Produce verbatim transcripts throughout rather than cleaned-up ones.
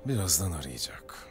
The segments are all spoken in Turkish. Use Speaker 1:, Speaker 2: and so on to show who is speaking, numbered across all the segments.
Speaker 1: Birazdan arayacak.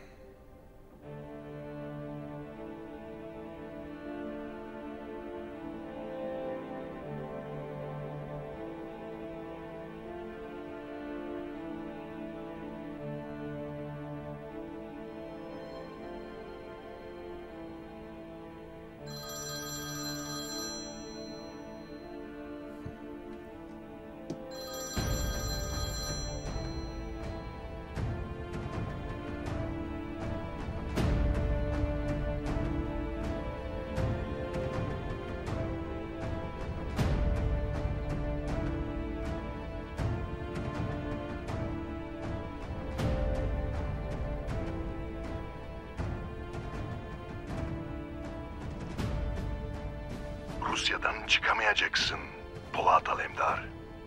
Speaker 2: Rusya'dan çıkamayacaksın Polat Alemdar.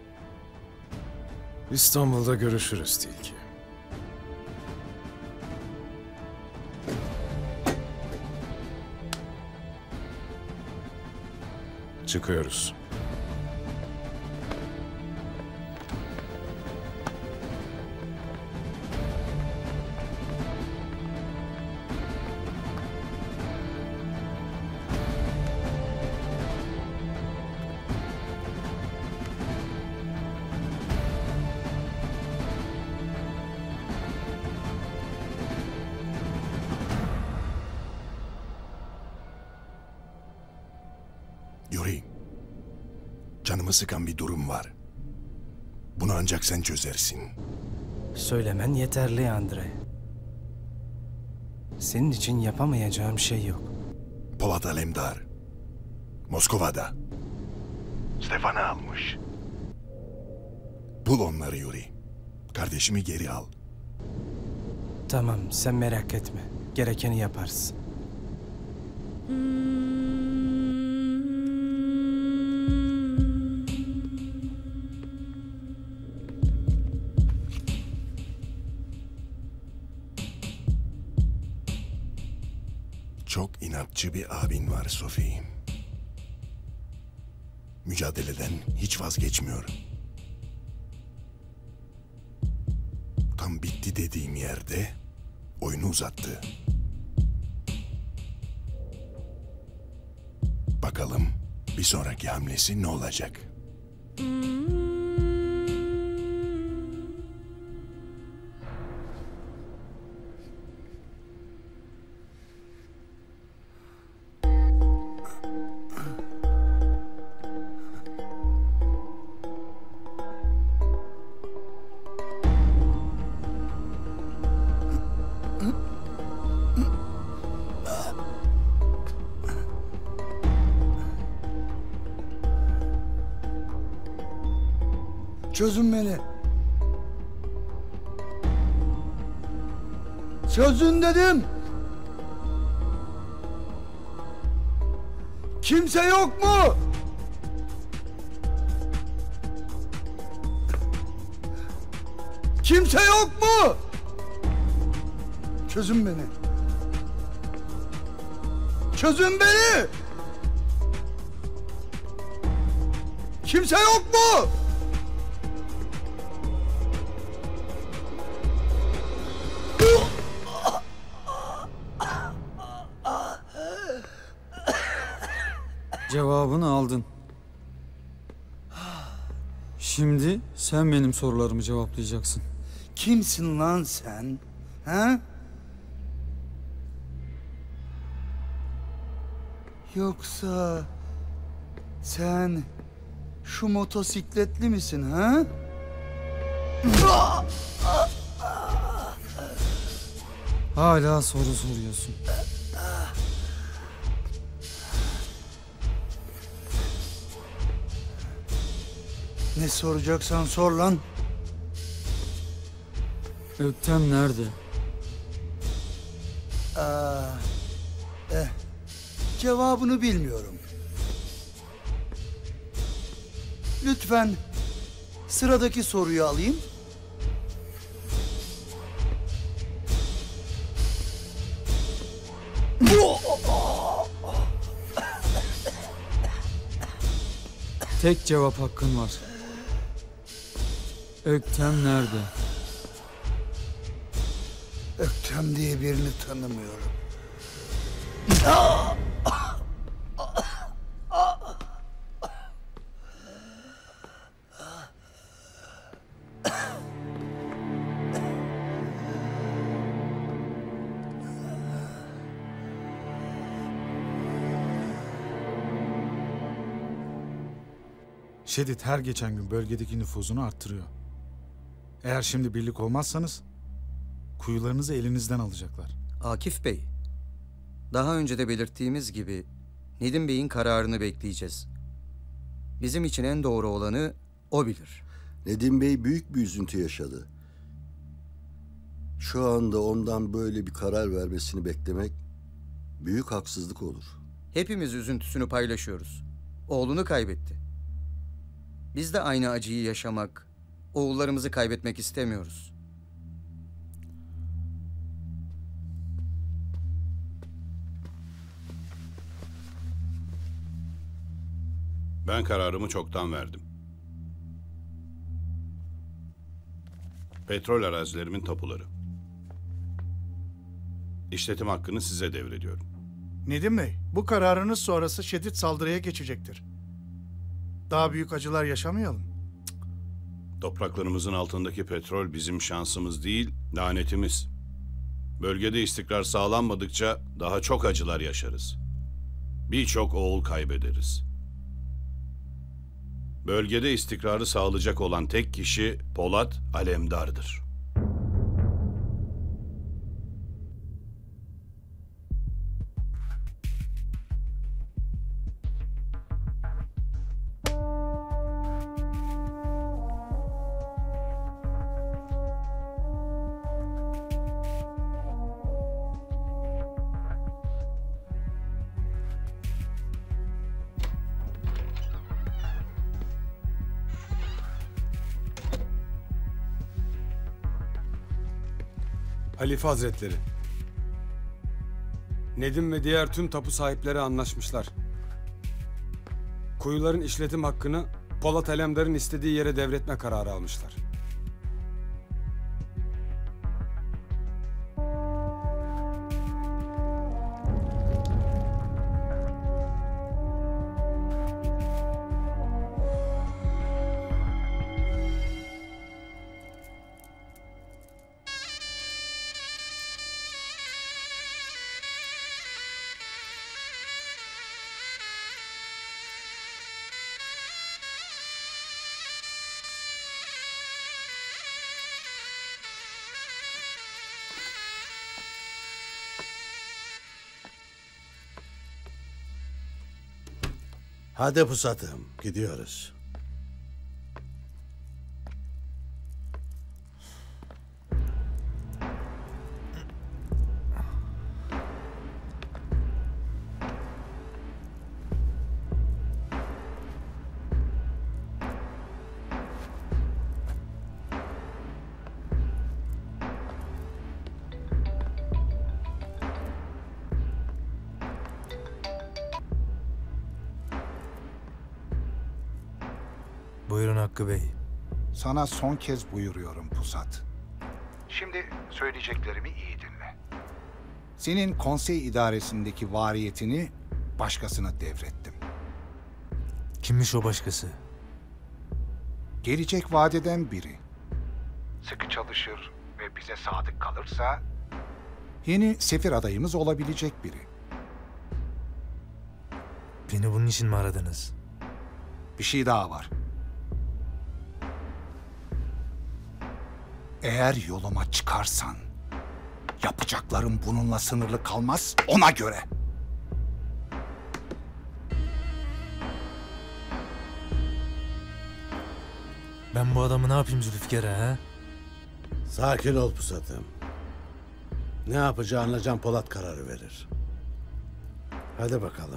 Speaker 1: İstanbul'da görüşürüz Tilki. Çıkıyoruz.
Speaker 2: Yuri, canımı sıkan bir durum var. Bunu ancak sen çözersin.
Speaker 3: Söylemen yeterli Andre. Senin için yapamayacağım şey yok.
Speaker 2: Polat Alemdar, Moskova'da. Stefan'ı almış. Bul onları Yuri. Kardeşimi geri al.
Speaker 3: Tamam, sen merak etme. Gerekeni yaparız.
Speaker 2: Çok inatçı bir abin var Sophie. Mücadeleden hiç vazgeçmiyor. Tam bitti dediğim yerde oyunu uzattı. Bakalım bir sonraki hamlesi ne olacak?
Speaker 4: Çözün beni. Çözün dedim. Kimse yok mu? Kimse yok mu? Çözün beni. Çözün beni. Kimse yok mu?
Speaker 5: Cevabını aldın. Şimdi sen benim sorularımı cevaplayacaksın.
Speaker 4: Kimsin lan sen? Ha? Yoksa sen şu motosikletli misin ha?
Speaker 5: Hala soru soruyorsun.
Speaker 4: Ne soracaksan sor lan.
Speaker 5: Öktem nerede?
Speaker 4: Aa, eh, cevabını bilmiyorum. Lütfen sıradaki soruyu alayım.
Speaker 5: Tek cevap hakkın var. Öktem nerede?
Speaker 4: Ethem diye birini tanımıyorum.
Speaker 6: Şedid her geçen gün bölgedeki nüfuzunu arttırıyor. Eğer şimdi birlik olmazsanız kuyularınızı elinizden alacaklar.
Speaker 7: Akif Bey, daha önce de belirttiğimiz gibi Nedim Bey'in kararını bekleyeceğiz. Bizim için en doğru olanı o bilir.
Speaker 8: Nedim Bey büyük bir üzüntü yaşadı. Şu anda ondan böyle bir karar vermesini beklemek büyük haksızlık olur.
Speaker 7: Hepimiz üzüntüsünü paylaşıyoruz. Oğlunu kaybetti. Biz de aynı acıyı yaşamak, oğullarımızı kaybetmek istemiyoruz.
Speaker 9: Ben kararımı çoktan verdim. Petrol arazilerimin tapuları. İşletim hakkını size devrediyorum.
Speaker 10: Nedim Bey, bu kararınız sonrası şiddet saldırıya geçecektir. Daha büyük acılar yaşamayalım.
Speaker 9: Topraklarımızın altındaki petrol bizim şansımız değil, lanetimiz. Bölgede istikrar sağlanmadıkça daha çok acılar yaşarız. Birçok oğul kaybederiz. Bölgede istikrarı sağlayacak olan tek kişi Polat Alemdar'dır.
Speaker 11: Halife Hazretleri, Nedim ve diğer tüm tapu sahipleri anlaşmışlar. Kuyuların işletim hakkını Polat Alemdar'ın istediği yere devretme kararı almışlar.
Speaker 12: Hadi pusatım, gidiyoruz.
Speaker 13: Buyurun Hakkı Bey.
Speaker 14: Sana son kez buyuruyorum Pusat. Şimdi söyleyeceklerimi iyi dinle. Senin konsey idaresindeki variyetini başkasına devrettim.
Speaker 13: Kimmiş o başkası?
Speaker 14: Gelecek vadeden biri. Sıkı çalışır ve bize sadık kalırsa yeni sefir adayımız olabilecek biri.
Speaker 13: Beni bunun için mi aradınız?
Speaker 14: Bir şey daha var. Eğer yoluma çıkarsan yapacaklarım bununla sınırlı kalmaz, ona göre.
Speaker 13: Ben bu adamı ne yapayım Zülfikar'a ha?
Speaker 12: Sakin ol pusatım. Ne yapacağına Can Polat kararı verir. Hadi bakalım.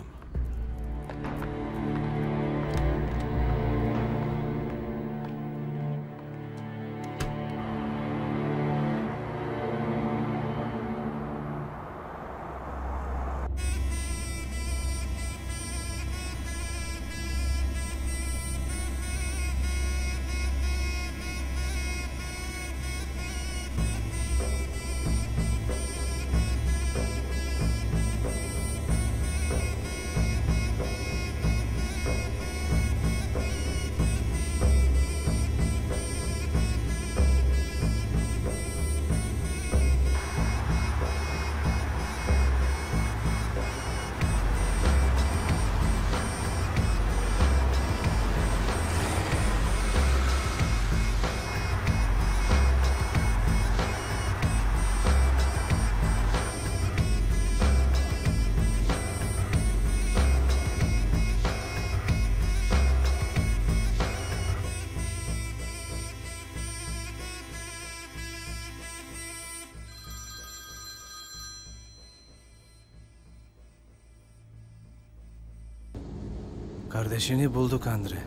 Speaker 3: Kardeşini bulduk Andre.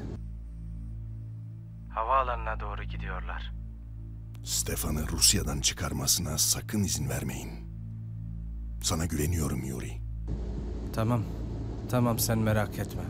Speaker 3: Havaalanına doğru gidiyorlar.
Speaker 2: Stefan'ı Rusya'dan çıkarmasına sakın izin vermeyin. Sana güveniyorum Yuri.
Speaker 3: Tamam. Tamam, sen merak etme.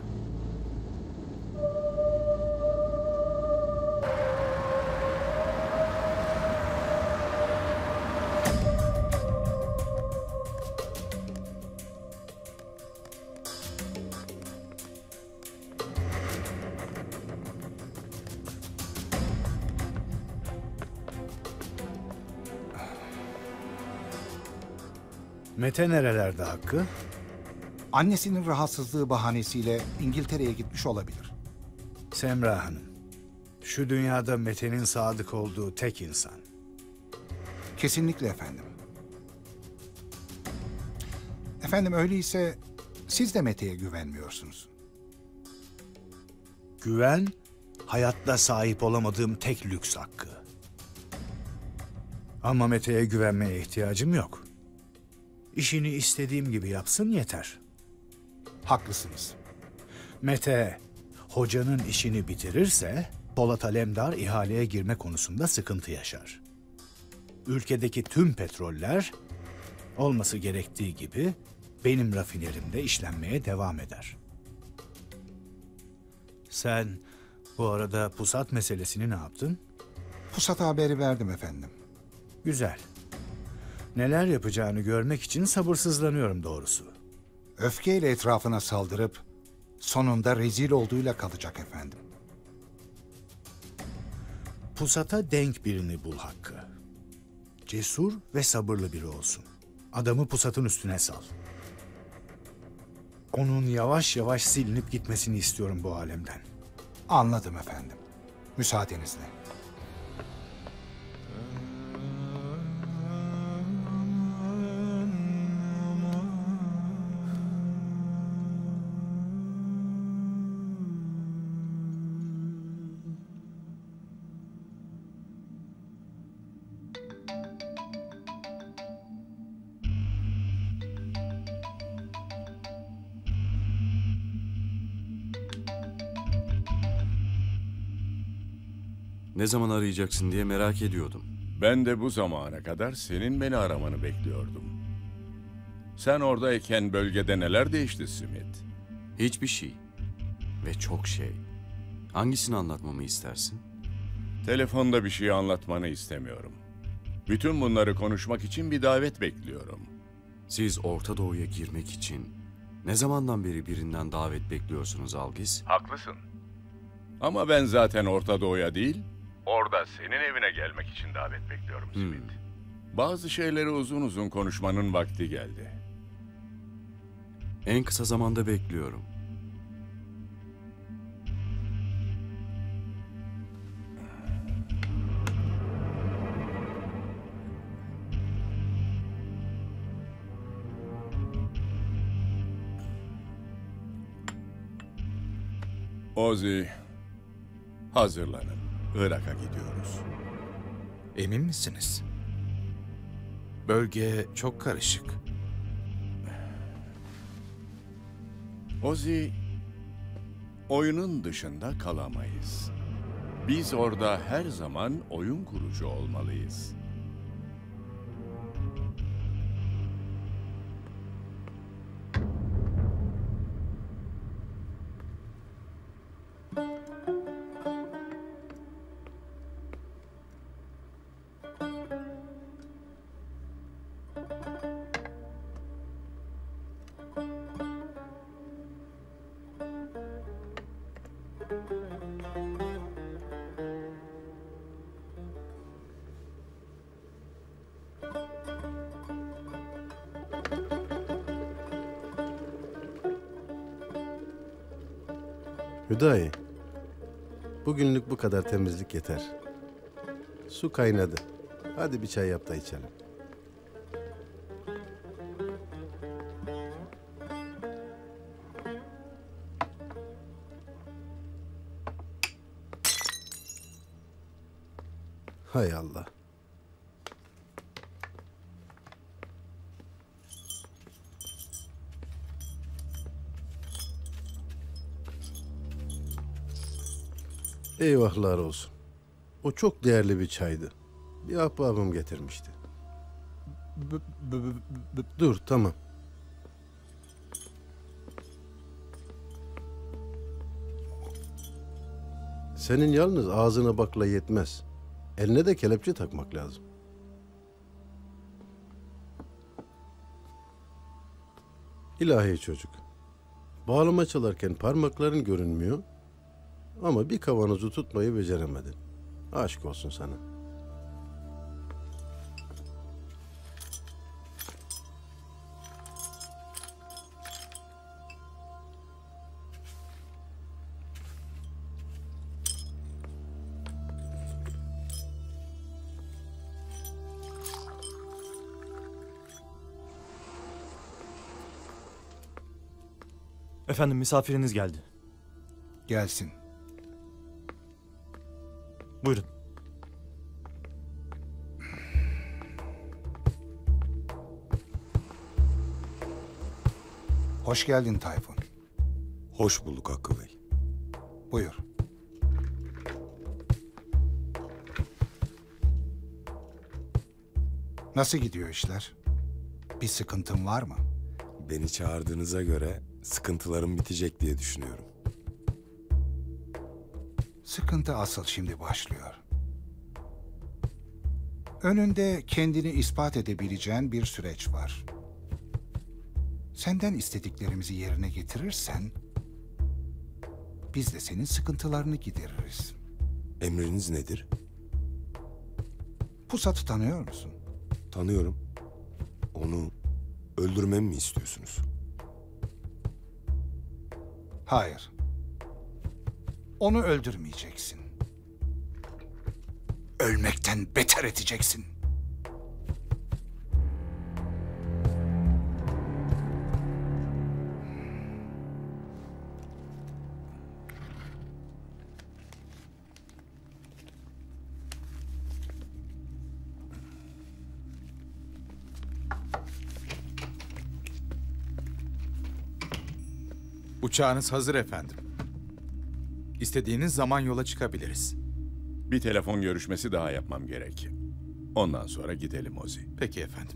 Speaker 14: Mete nerelerde Hakkı? Annesinin rahatsızlığı bahanesiyle İngiltere'ye gitmiş olabilir. Semra Hanım, şu dünyada Mete'nin sadık olduğu tek insan. Kesinlikle efendim. Efendim öyleyse siz de Mete'ye güvenmiyorsunuz. Güven, hayatta sahip olamadığım tek lüks Hakkı. Ama Mete'ye güvenmeye ihtiyacım yok. İşini istediğim gibi yapsın yeter. Haklısınız. Mete, hocanın işini bitirirse Polat Alemdar ihaleye girme konusunda sıkıntı yaşar. Ülkedeki tüm petroller olması gerektiği gibi benim rafinerimde işlenmeye devam eder. Sen bu arada pusat meselesini ne yaptın? Pusat haberi verdim efendim. Güzel. Neler yapacağını görmek için sabırsızlanıyorum doğrusu. Öfkeyle etrafına saldırıp sonunda rezil olduğuyla kalacak efendim. Pusata denk birini bul Hakkı. Cesur ve sabırlı biri olsun. Adamı pusatın üstüne sal. Onun yavaş yavaş silinip gitmesini istiyorum bu alemden. Anladım efendim. Müsaadenizle.
Speaker 15: Ne zaman arayacaksın diye merak ediyordum.
Speaker 16: Ben de bu zamana kadar senin beni aramanı bekliyordum. Sen oradayken bölgede neler değişti Smith?
Speaker 15: Hiçbir şey. Ve çok şey. Hangisini anlatmamı istersin?
Speaker 16: Telefonda bir şey anlatmanı istemiyorum. Bütün bunları konuşmak için bir davet bekliyorum.
Speaker 15: Siz Orta Doğu'ya girmek için ne zamandan beri birinden davet bekliyorsunuz Algis?
Speaker 16: Haklısın. Ama ben zaten Orta Doğu'ya değil, orada senin evine gelmek için davet bekliyorum Smith. Hmm. Bazı şeyleri uzun uzun konuşmanın vakti geldi.
Speaker 15: En kısa zamanda bekliyorum.
Speaker 16: Ozzy, hazırlanın. Irak'a gidiyoruz.
Speaker 1: Emin misiniz? Bölge çok karışık.
Speaker 16: Ozzy, oyunun dışında kalamayız. Biz orada her zaman oyun kurucu olmalıyız.
Speaker 12: Hüdayi, bugünlük bu kadar temizlik yeter. Su kaynadı. Hadi bir çay yap da içelim. Hay Allah. Eyvahlar olsun. O çok değerli bir çaydı. Bir ahbabım getirmişti. Dur, tamam. Senin yalnız ağzına bakla yetmez. Eline de kelepçe takmak lazım. İlahi çocuk. Bağlama çalarken parmakların görünmüyor ama bir kavanozu tutmayı beceremedin. Aşk olsun sana.
Speaker 17: Efendim, misafiriniz geldi.
Speaker 14: Gelsin.
Speaker 17: Buyurun.
Speaker 14: Hoş geldin Tayfun.
Speaker 18: Hoş bulduk Hakkı Bey.
Speaker 14: Buyur. Nasıl gidiyor işler? Bir sıkıntın var mı?
Speaker 18: Beni çağırdığınıza göre sıkıntılarım bitecek diye düşünüyorum.
Speaker 14: Sıkıntı asıl şimdi başlıyor. Önünde kendini ispat edebileceğin bir süreç var. Senden istediklerimizi yerine getirirsen, biz de senin sıkıntılarını gideririz.
Speaker 18: Emriniz nedir?
Speaker 14: Pusat'ı tanıyor musun?
Speaker 18: Tanıyorum. Onu öldürmemi mi istiyorsunuz?
Speaker 14: Hayır. Onu öldürmeyeceksin. Ölmekten beter edeceksin.
Speaker 1: Uçağınız hazır efendim. İstediğiniz zaman yola çıkabiliriz.
Speaker 16: Bir telefon görüşmesi daha yapmam gerek. Ondan sonra gidelim Ozi.
Speaker 1: Peki efendim.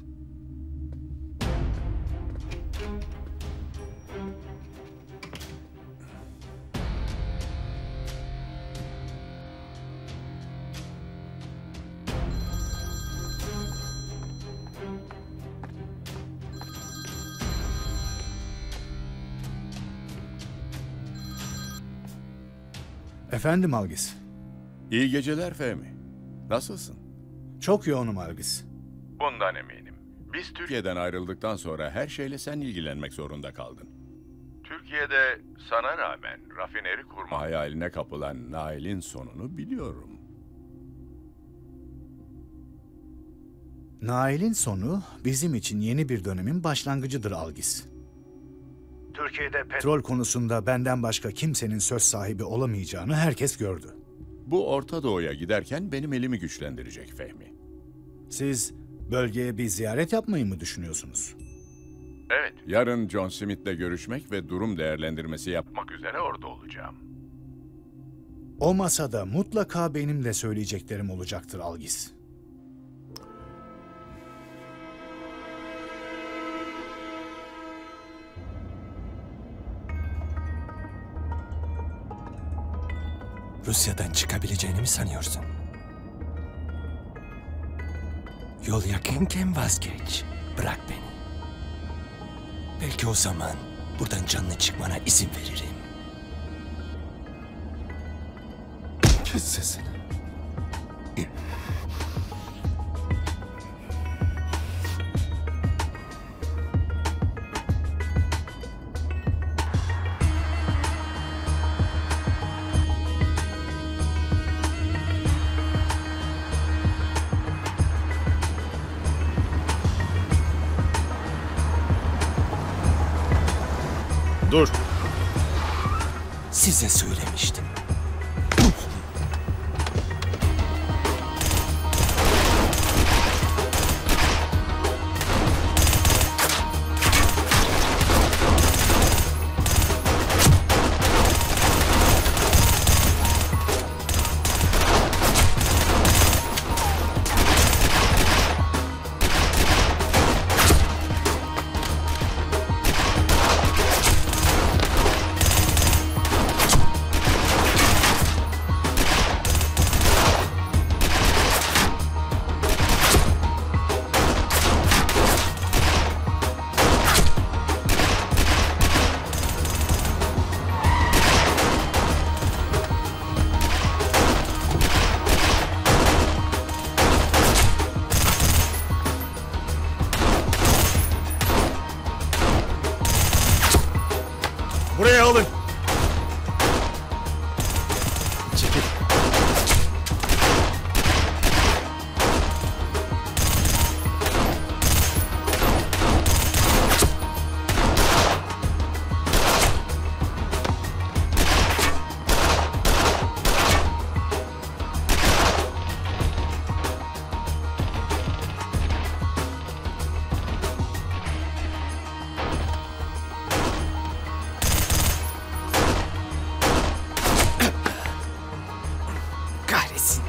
Speaker 14: Efendim Algis.
Speaker 16: İyi geceler Fehmi. Nasılsın?
Speaker 14: Çok yoğunum Algis.
Speaker 16: Bundan eminim. Biz Türkiye'den ayrıldıktan sonra her şeyle sen ilgilenmek zorunda kaldın. Türkiye'de sana rağmen rafineri kurma hayaline kapılan Nail'in sonunu biliyorum.
Speaker 14: Nail'in sonu bizim için yeni bir dönemin başlangıcıdır Algis. Türkiye'de petrol konusunda benden başka kimsenin söz sahibi olamayacağını herkes gördü.
Speaker 16: Bu Orta Doğu'ya giderken benim elimi güçlendirecek Fehmi.
Speaker 14: Siz bölgeye bir ziyaret yapmayı mı düşünüyorsunuz?
Speaker 16: Evet. Yarın John Smith'le görüşmek ve durum değerlendirmesi yapmak üzere orada olacağım.
Speaker 14: O masada mutlaka benim de söyleyeceklerim olacaktır Algis.
Speaker 19: Rusya'dan çıkabileceğini mi sanıyorsun? Yol yakınken vazgeç. Bırak beni. Belki o zaman buradan canlı çıkmana izin veririm. Kes sesini.
Speaker 1: Dur.
Speaker 19: Size söylemiştim.
Speaker 20: Buraya alın. Çekil.
Speaker 19: Kahretsin.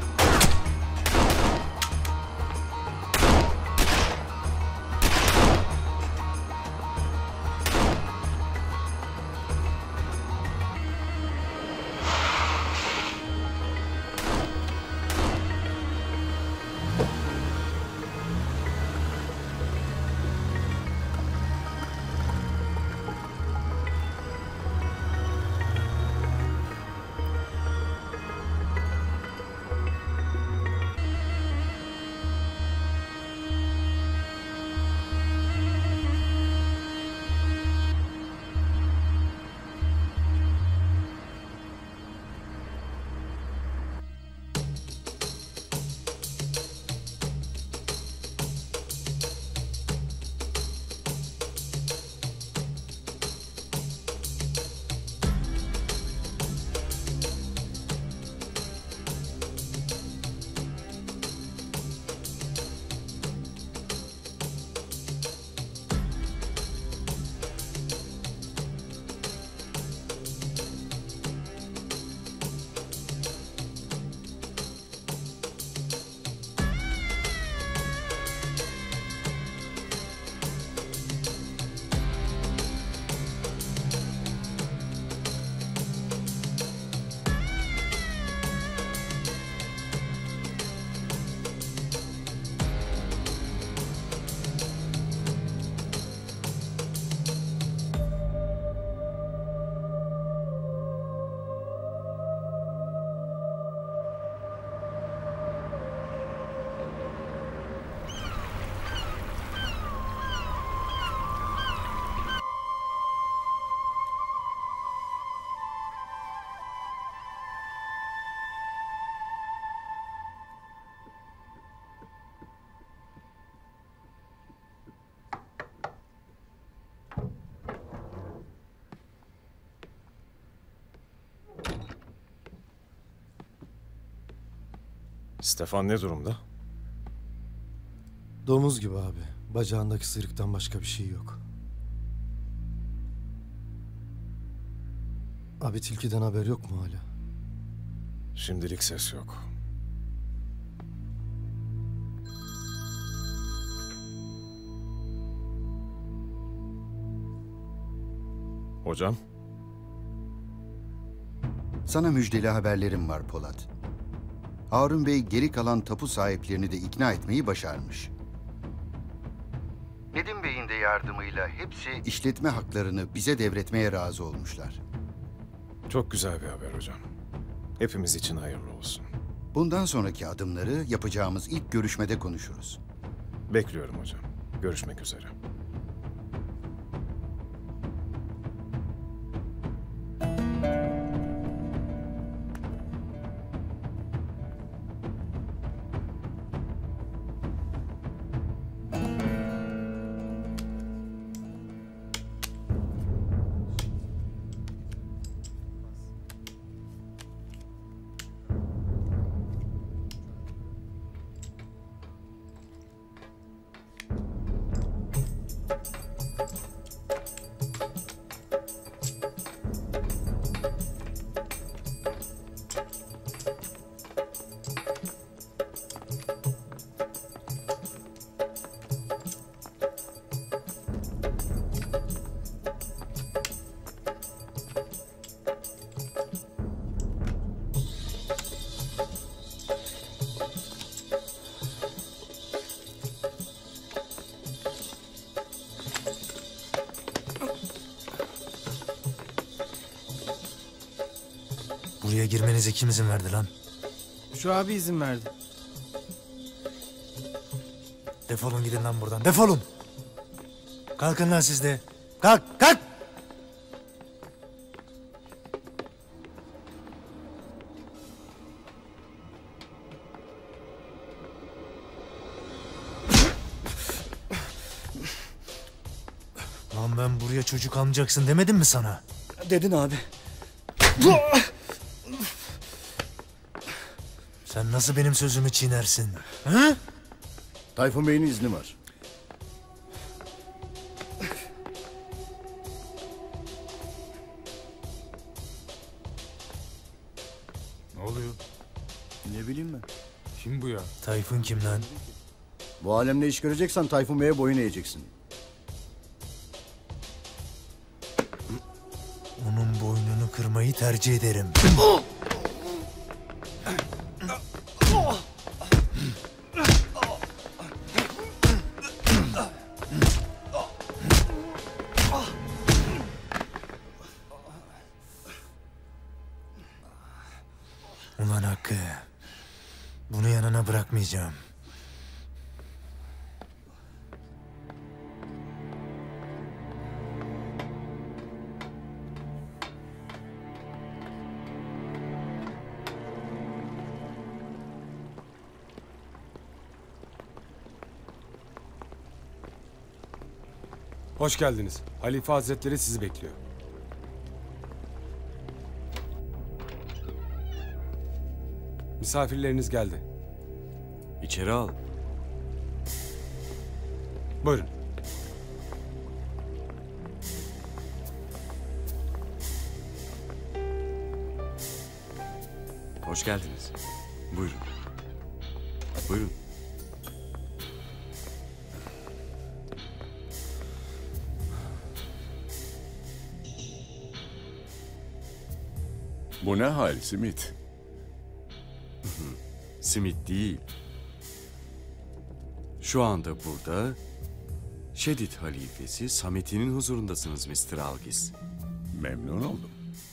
Speaker 20: Stefan ne durumda?
Speaker 21: Domuz gibi abi. Bacağındaki sıyrıktan başka bir şey yok. Abi tilkiden haber yok mu hala?
Speaker 20: Şimdilik ses yok. Hocam?
Speaker 22: Sana müjdeli haberlerim var Polat. Harun Bey geri kalan tapu sahiplerini de ikna etmeyi başarmış. Nedim Bey'in de yardımıyla hepsi işletme haklarını bize devretmeye razı olmuşlar.
Speaker 20: Çok güzel bir haber hocam. Hepimiz için hayırlı olsun.
Speaker 22: Bundan sonraki adımları yapacağımız ilk görüşmede konuşuruz.
Speaker 20: Bekliyorum hocam. Görüşmek üzere.
Speaker 13: Buraya girmenize kim izin verdi lan?
Speaker 3: Şu abi izin verdi.
Speaker 13: Defolun gidin lan buradan. Defolun. Kalkın lan siz de. Kalk, kalk. Lan ben buraya çocuk almayacaksın demedim mi sana?
Speaker 21: Dedin abi.
Speaker 13: Sen nasıl benim sözümü çiğnersin? He?
Speaker 21: Tayfun Bey'in izni var.
Speaker 6: Ne oluyor?
Speaker 21: Ne bileyim ben.
Speaker 6: Kim bu ya?
Speaker 13: Tayfun kim lan?
Speaker 21: Bu alemde iş göreceksen Tayfun Bey'e boyun eğeceksin.
Speaker 13: Onun boynunu kırmayı tercih ederim. Ulan Hakkı, bunu yanına bırakmayacağım.
Speaker 11: Hoş geldiniz. Halife Hazretleri sizi bekliyor. Misafirleriniz geldi.
Speaker 15: İçeri al.
Speaker 11: Buyurun.
Speaker 15: Hoş geldiniz. Buyurun. Buyurun.
Speaker 16: Bu ne hal simit?
Speaker 15: Simit değil. Şu anda burada Şedid halifesi Samet'inin huzurundasınız mister Algis.
Speaker 16: Memnun oldum.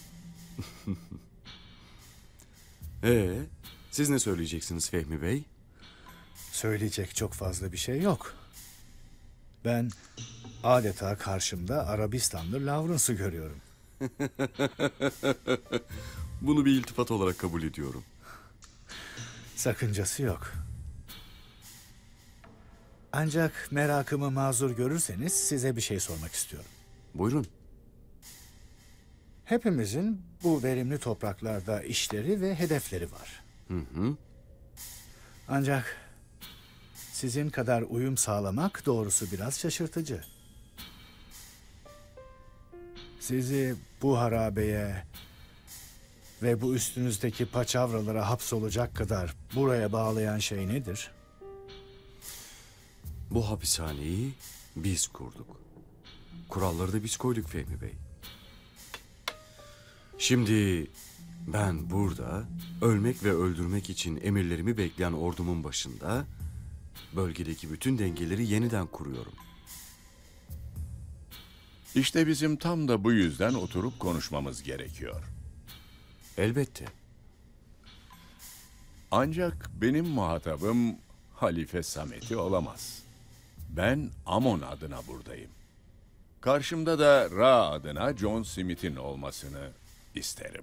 Speaker 15: Ee, siz ne söyleyeceksiniz Fehmi Bey?
Speaker 14: Söyleyecek çok fazla bir şey yok. Ben adeta karşımda Arabistanlı Lawrence'ı görüyorum.
Speaker 15: Bunu bir iltifat olarak kabul ediyorum.
Speaker 14: Sakıncası yok. Ancak merakımı mazur görürseniz size bir şey sormak istiyorum.
Speaker 15: Buyurun.
Speaker 14: Hepimizin bu verimli topraklarda işleri ve hedefleri var.
Speaker 15: Hı hı.
Speaker 14: Ancak sizin kadar uyum sağlamak doğrusu biraz şaşırtıcı. Sizi bu harabeye ve bu üstünüzdeki paçavralara hapsolacak kadar buraya bağlayan şey nedir?
Speaker 15: Bu hapishaneyi biz kurduk. Kuralları da biz koyduk Fehmi Bey. Şimdi ben burada ölmek ve öldürmek için emirlerimi bekleyen ordumun başında bölgedeki bütün dengeleri yeniden kuruyorum.
Speaker 16: İşte bizim tam da bu yüzden oturup konuşmamız gerekiyor.
Speaker 15: Elbette.
Speaker 16: Ancak benim muhatabım Halife Samet'i olamaz. Ben Amon adına buradayım. Karşımda da Ra adına John Smith'in olmasını isterim.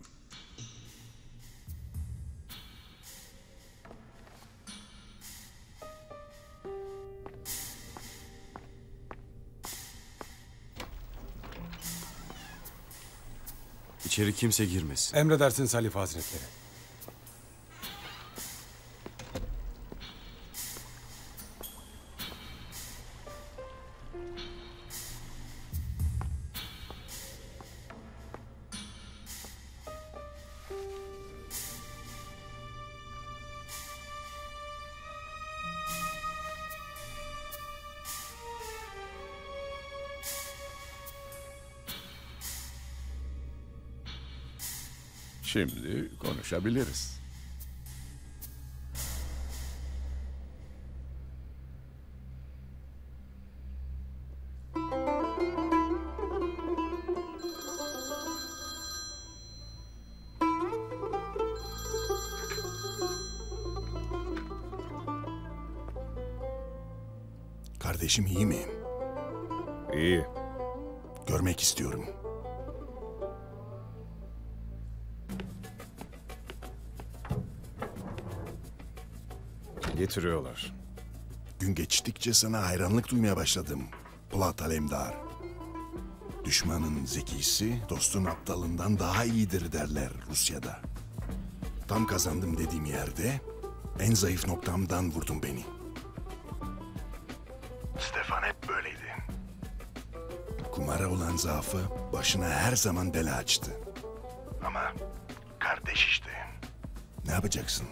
Speaker 15: İçeri kimse girmesin.
Speaker 11: Emredersiniz Halife Hazretleri.
Speaker 16: Şimdi konuşabiliriz.
Speaker 2: Kardeşim iyi mi?
Speaker 18: İyi.
Speaker 2: Görmek istiyorum.
Speaker 18: Getiriyorlar.
Speaker 2: Gün geçtikçe sana hayranlık duymaya başladım. Polat Alemdar. Düşmanın zekisi dostun aptalından daha iyidir derler Rusya'da. Tam kazandım dediğim yerde en zayıf noktamdan vurdun beni. Stefan hep böyleydi. Kumara olan zaafı başına her zaman bela açtı. Ama kardeş işte. Ne yapacaksın?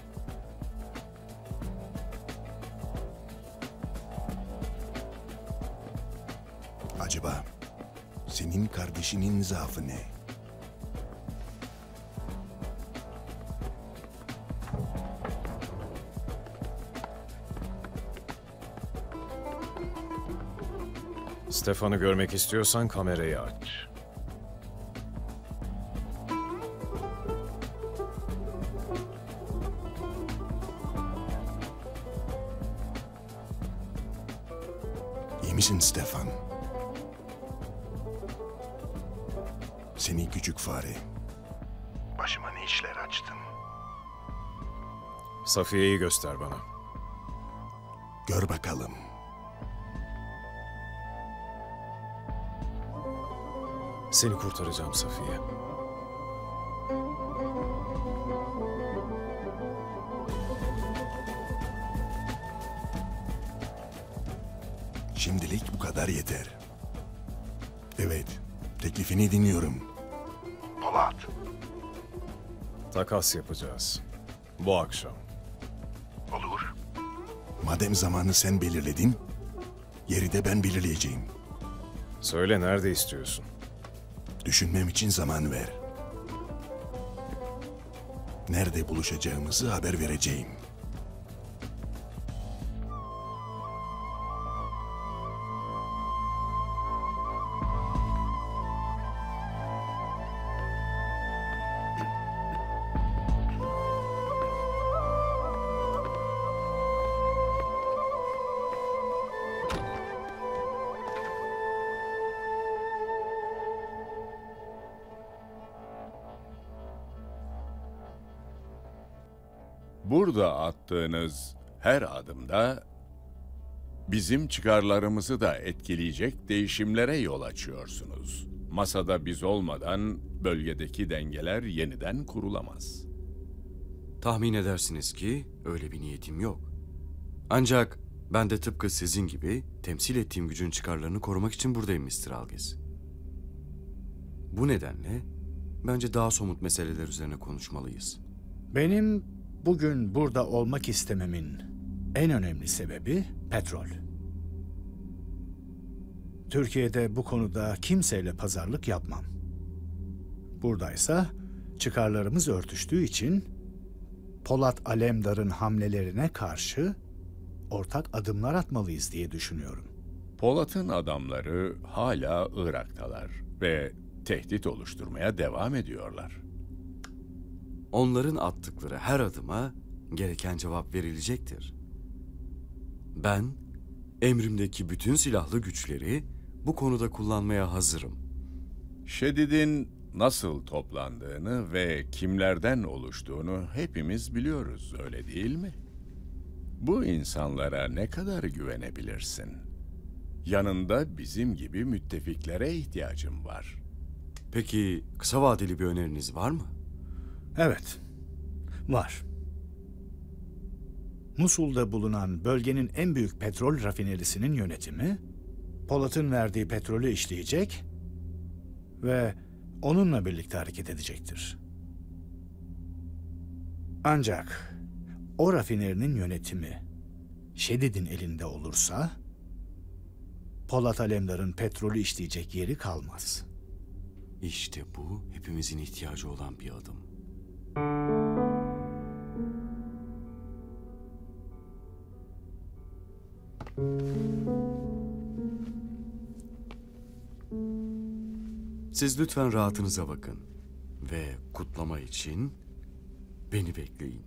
Speaker 2: Acaba senin kardeşinin zaafı ne?
Speaker 20: Stefan'ı görmek istiyorsan kamerayı aç.
Speaker 2: İyi misin Stefan? Seni küçük fare. Başıma ne işler açtın?
Speaker 20: Safiye'yi göster bana.
Speaker 2: Gör bakalım.
Speaker 20: Seni kurtaracağım Safiye.
Speaker 2: Şimdilik bu kadar yeter. Evet, teklifini dinliyorum. Polat.
Speaker 20: Takas yapacağız. Bu akşam.
Speaker 2: Olur. Madem zamanı sen belirledin, yeri de ben belirleyeceğim.
Speaker 20: Söyle, nerede istiyorsun?
Speaker 2: Düşünmem için zaman ver. Nerede buluşacağımızı haber vereceğim.
Speaker 16: Burada attığınız her adımda bizim çıkarlarımızı da etkileyecek değişimlere yol açıyorsunuz. Masada biz olmadan bölgedeki dengeler yeniden kurulamaz.
Speaker 15: Tahmin edersiniz ki öyle bir niyetim yok. Ancak ben de tıpkı sizin gibi temsil ettiğim gücün çıkarlarını korumak için buradayım mister Alges. Bu nedenle bence daha somut meseleler üzerine konuşmalıyız.
Speaker 14: Benim bugün burada olmak istememin en önemli sebebi petrol. Türkiye'de bu konuda kimseyle pazarlık yapmam. Buradaysa çıkarlarımız örtüştüğü için Polat Alemdar'ın hamlelerine karşı ortak adımlar atmalıyız diye düşünüyorum.
Speaker 16: Polat'ın adamları hala Irak'talar ve tehdit oluşturmaya devam ediyorlar.
Speaker 15: Onların attıkları her adıma gereken cevap verilecektir. Ben, emrimdeki bütün silahlı güçleri bu konuda kullanmaya hazırım.
Speaker 16: Şedid'in nasıl toplandığını ve kimlerden oluştuğunu hepimiz biliyoruz, öyle değil mi? Bu insanlara ne kadar güvenebilirsin? Yanında bizim gibi müttefiklere ihtiyacım var.
Speaker 15: Peki kısa vadeli bir öneriniz var mı?
Speaker 14: Evet, var. Musul'da bulunan bölgenin en büyük petrol rafinerisinin yönetimi, Polat'ın verdiği petrolü işleyecek ve onunla birlikte hareket edecektir. Ancak o rafinerinin yönetimi Şedid'in elinde olursa, Polat Alemdar'ın petrolü işleyecek yeri kalmaz.
Speaker 15: İşte bu hepimizin ihtiyacı olan bir adım. Siz lütfen rahatınıza bakın ve kutlama için beni bekleyin.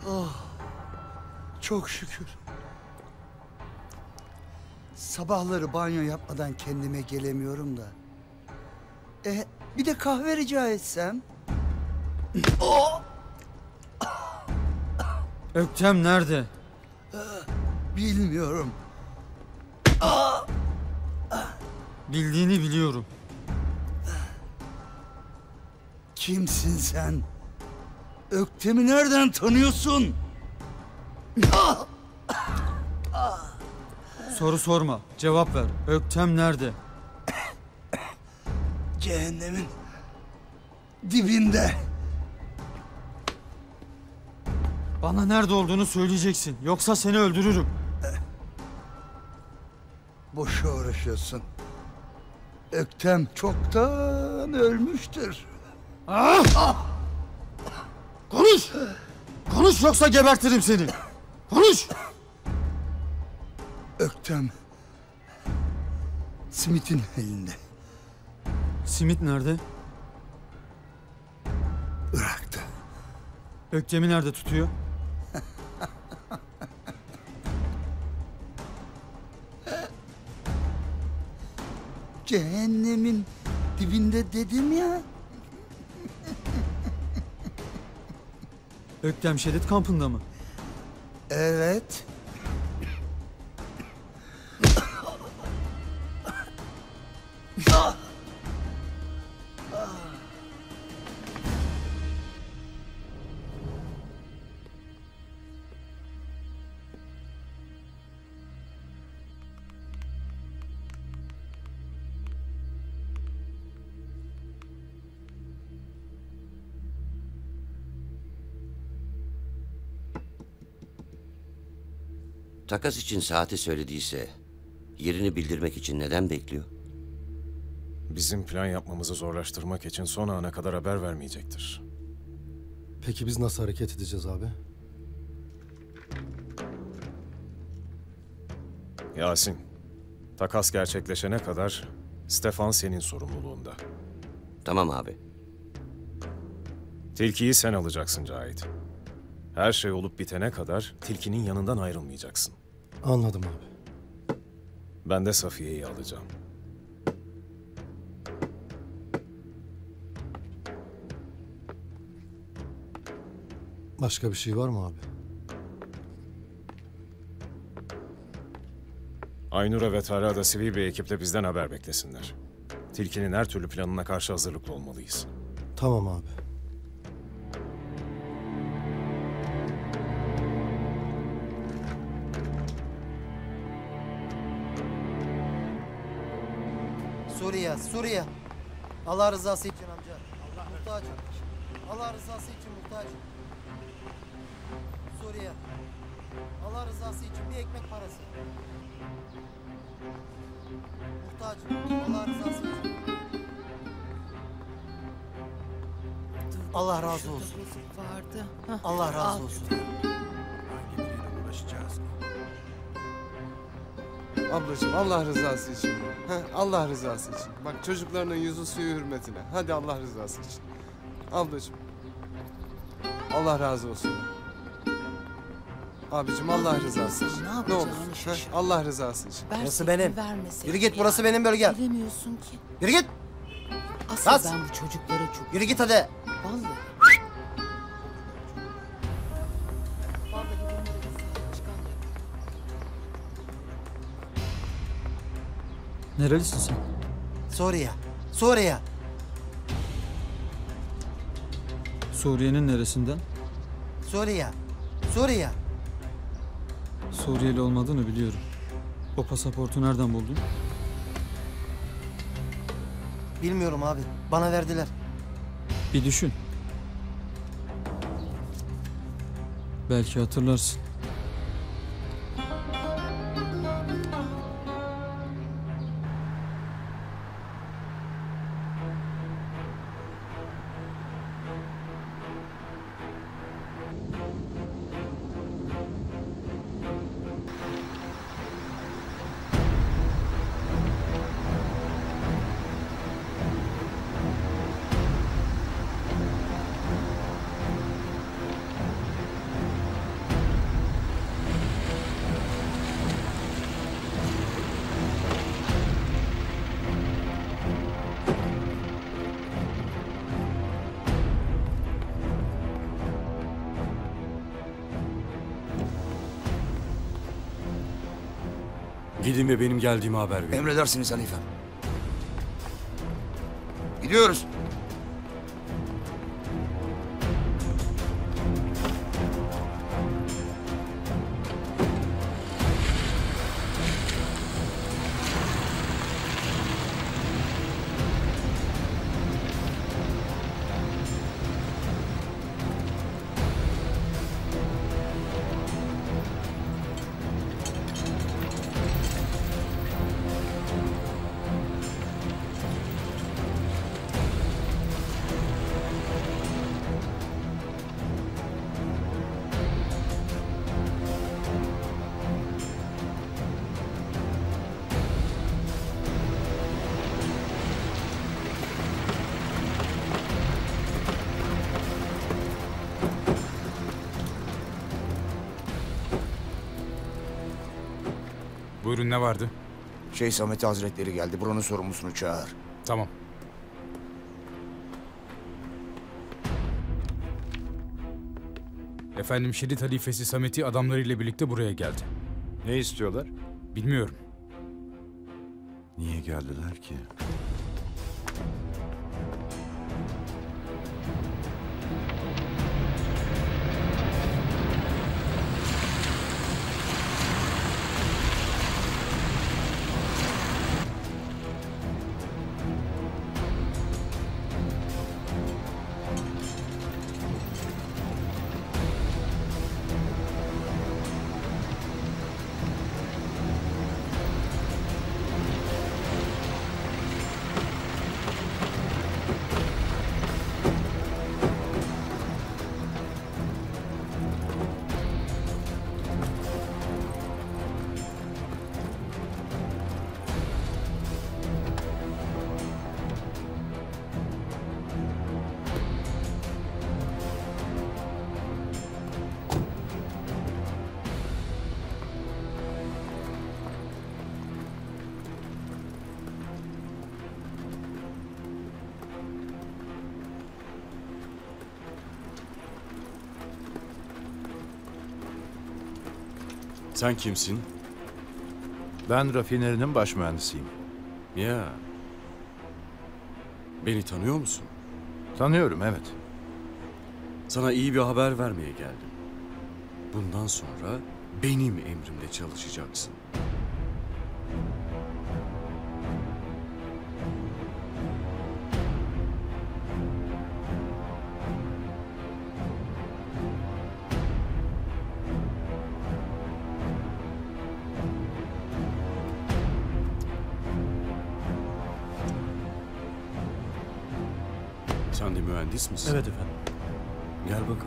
Speaker 4: Oh, çok şükür. Sabahları banyo yapmadan kendime gelemiyorum da. E, bir de kahve rica etsem. Oh!
Speaker 5: Öktem nerede?
Speaker 4: Bilmiyorum.
Speaker 5: Bildiğini biliyorum.
Speaker 4: Kimsin sen? Öktem'i nereden tanıyorsun?
Speaker 5: Soru sorma, cevap ver. Öktem nerede?
Speaker 4: Cehennemin dibinde.
Speaker 5: Bana nerede olduğunu söyleyeceksin. Yoksa seni öldürürüm.
Speaker 4: Boşa uğraşıyorsun. Öktem çoktan ölmüştür.
Speaker 5: Ah! Konuş! Konuş yoksa gebertirim seni. Konuş!
Speaker 4: Öktem Smith'in elinde.
Speaker 5: Smith nerede?
Speaker 4: Irak'ta.
Speaker 5: Öktem'i nerede tutuyor?
Speaker 4: Cehennemin dibinde dedim ya.
Speaker 5: Öktem Şerit kampında mı?
Speaker 4: Evet.
Speaker 23: Takas için saati söylediyse yerini bildirmek için neden bekliyor?
Speaker 20: Bizim plan yapmamızı zorlaştırmak için son ana kadar haber vermeyecektir.
Speaker 21: Peki biz nasıl hareket edeceğiz abi?
Speaker 20: Yasin, takas gerçekleşene kadar Stefan senin sorumluluğunda.
Speaker 23: Tamam abi.
Speaker 20: Tilkiyi sen alacaksın Cahit. Her şey olup bitene kadar tilkinin yanından ayrılmayacaksın.
Speaker 21: Anladım abi.
Speaker 20: Ben de Safiye'yi alacağım.
Speaker 21: Başka bir şey var mı abi?
Speaker 20: Aynur'a ve Tarık'a da sivil bir ekiple bizden haber beklesinler. Tilkinin her türlü planına karşı hazırlıklı olmalıyız.
Speaker 21: Tamam abi.
Speaker 24: Suriye, Suriye. Allah rızası için amca. Allah muhtacım. Allah rızası için muhtacım. Suriye. Allah rızası için bir ekmek parası. Muhtacım. Allah rızası için. Allah razı olsun.
Speaker 25: Vardı.
Speaker 24: Allah razı
Speaker 25: Al.
Speaker 24: olsun.
Speaker 26: Ablacığım Allah rızası için. Heh, Allah rızası için. Bak çocuklarının yüzü suyu hürmetine. Hadi Allah rızası için. Ablacığım. Allah razı olsun. Abicim Allah rızası için.
Speaker 25: Ne
Speaker 26: Ne olur.
Speaker 25: yapacağını şaşır.
Speaker 26: Heh, Allah rızası için.
Speaker 24: Burası benim.
Speaker 25: Vermeseydin
Speaker 24: Yürü git,
Speaker 25: ya.
Speaker 24: burası benim bölgem.
Speaker 25: Bilemiyorsun ki.
Speaker 24: Yürü git.
Speaker 25: Asıl
Speaker 24: Bas.
Speaker 25: ben bu çocuklara çok...
Speaker 24: Yürü git hadi.
Speaker 25: Vallahi. Vallahi bunlara bir sahip çıkan yok.
Speaker 5: Nerelisin sen?
Speaker 24: Suriye. Suriye.
Speaker 5: Suriye'nin neresinden?
Speaker 24: Suriye. Suriye.
Speaker 5: Suriyeli olmadığını biliyorum. O pasaportu nereden buldun?
Speaker 24: Bilmiyorum abi. Bana verdiler.
Speaker 5: Bir düşün. Belki hatırlarsın.
Speaker 15: Gidin ve benim geldiğimi haber verin.
Speaker 7: Emredersiniz halifem. Gidiyoruz.
Speaker 1: Buyurun, ne vardı?
Speaker 7: Şeyh Samet Hazretleri geldi. Buranın sorumlusunu çağır.
Speaker 1: Tamam. Efendim, Şerit halifesi Samet'i adamlarıyla birlikte buraya geldi.
Speaker 8: Ne istiyorlar?
Speaker 1: Bilmiyorum.
Speaker 8: Niye geldiler ki?
Speaker 15: Sen kimsin?
Speaker 8: Ben rafinerinin baş mühendisiyim.
Speaker 15: Ya. Beni tanıyor musun?
Speaker 8: Tanıyorum, evet.
Speaker 15: Sana iyi bir haber vermeye geldim. Bundan sonra benim emrimde çalışacaksın. Sen de mühendis misin?
Speaker 13: Evet efendim.
Speaker 15: Gel bakalım.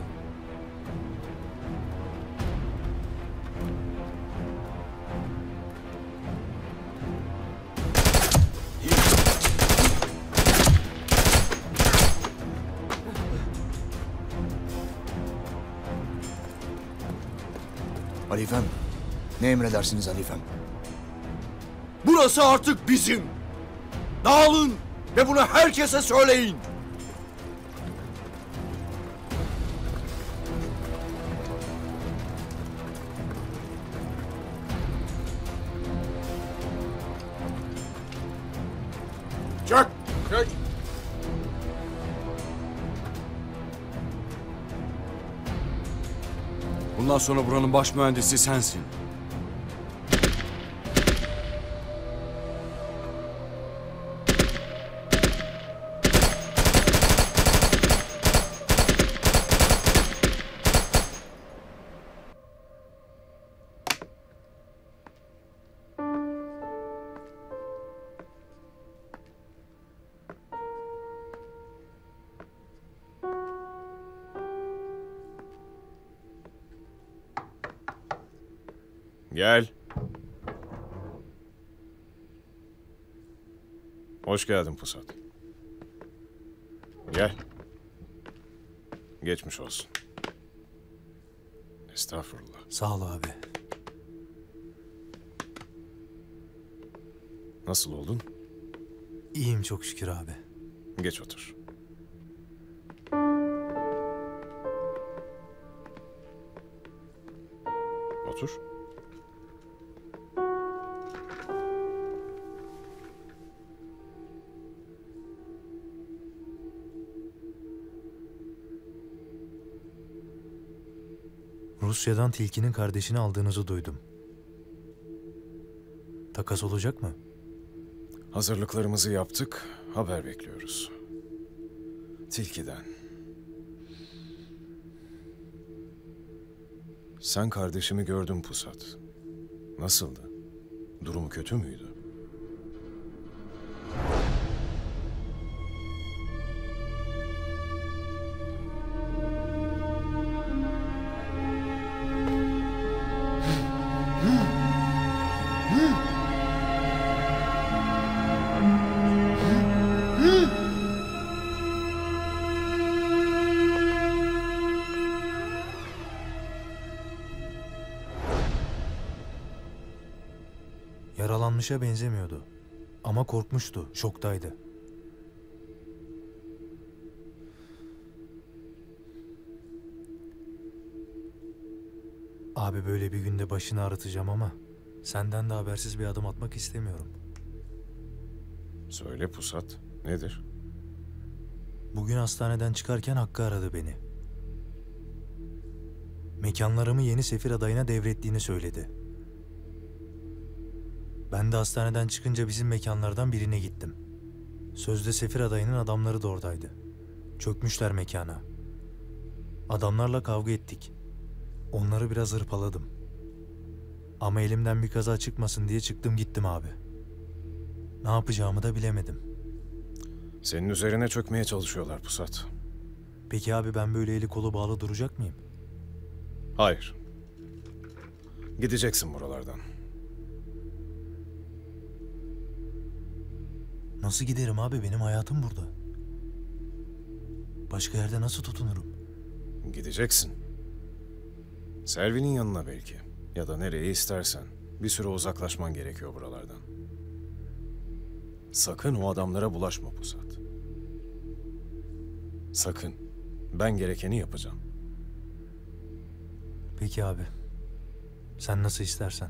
Speaker 7: Halifem, ne emredersiniz halifem?
Speaker 9: Burası artık bizim. Dağılın ve bunu herkese söyleyin. Çök, çök.
Speaker 15: Bundan sonra buranın baş mühendisi sensin.
Speaker 20: Gel. Hoş geldin Pusat. Gel. Geçmiş olsun. Estağfurullah.
Speaker 13: Sağ ol abi.
Speaker 20: Nasıl oldun?
Speaker 13: İyiyim çok şükür abi.
Speaker 20: Geç otur. Otur.
Speaker 13: Rusya'dan Tilki'nin kardeşini aldığınızı duydum. Takas olacak mı?
Speaker 20: Hazırlıklarımızı yaptık, haber bekliyoruz. Tilki'den. Sen kardeşimi gördün Pusat. Nasıldı? Durumu kötü müydü?
Speaker 13: Yaralanmışa benzemiyordu. Ama korkmuştu, şoktaydı. Abi böyle bir günde başını ağrıtacağım ama senden de habersiz bir adım atmak istemiyorum.
Speaker 20: Söyle Pusat, nedir?
Speaker 13: Bugün hastaneden çıkarken Hakkı aradı beni. Mekanlarımı yeni sefir adayına devrettiğini söyledi. Ben de hastaneden çıkınca bizim mekanlardan birine gittim. Sözde sefir adayının adamları da oradaydı. Çökmüşler mekana. Adamlarla kavga ettik. Onları biraz hırpaladım. Ama elimden bir kaza çıkmasın diye çıktım gittim abi. Ne yapacağımı da bilemedim.
Speaker 20: Senin üzerine çökmeye çalışıyorlar Pusat.
Speaker 13: Peki abi ben böyle eli kolu bağlı duracak mıyım?
Speaker 20: Hayır. Gideceksin buralardan.
Speaker 13: Nasıl giderim abi? Benim hayatım burada. Başka yerde nasıl tutunurum?
Speaker 20: Gideceksin. Selvi'nin yanına belki. Ya da nereye istersen. Bir süre uzaklaşman gerekiyor buralardan. Sakın o adamlara bulaşma Pusat. Sakın. Ben gerekeni yapacağım.
Speaker 13: Peki abi. Sen nasıl istersen.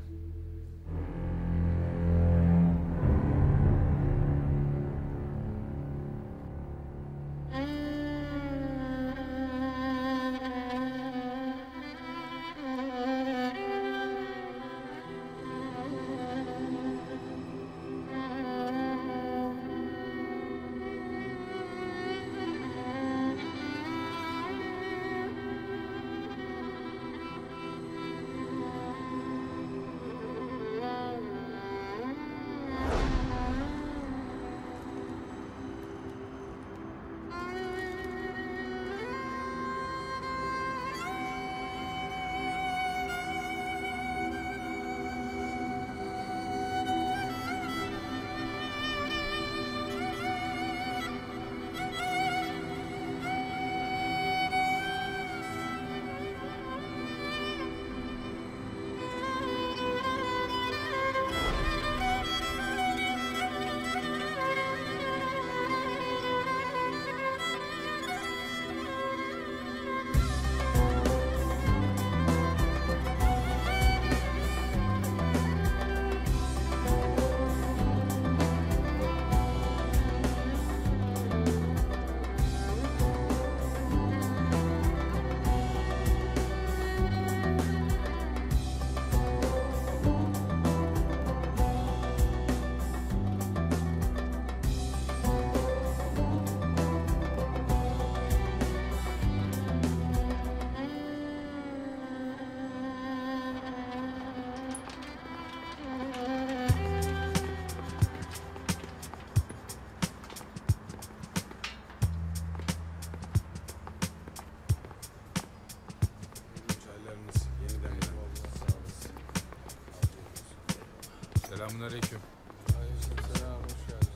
Speaker 1: Selamünaleyküm.
Speaker 26: Aleykümselam, hoş geldin.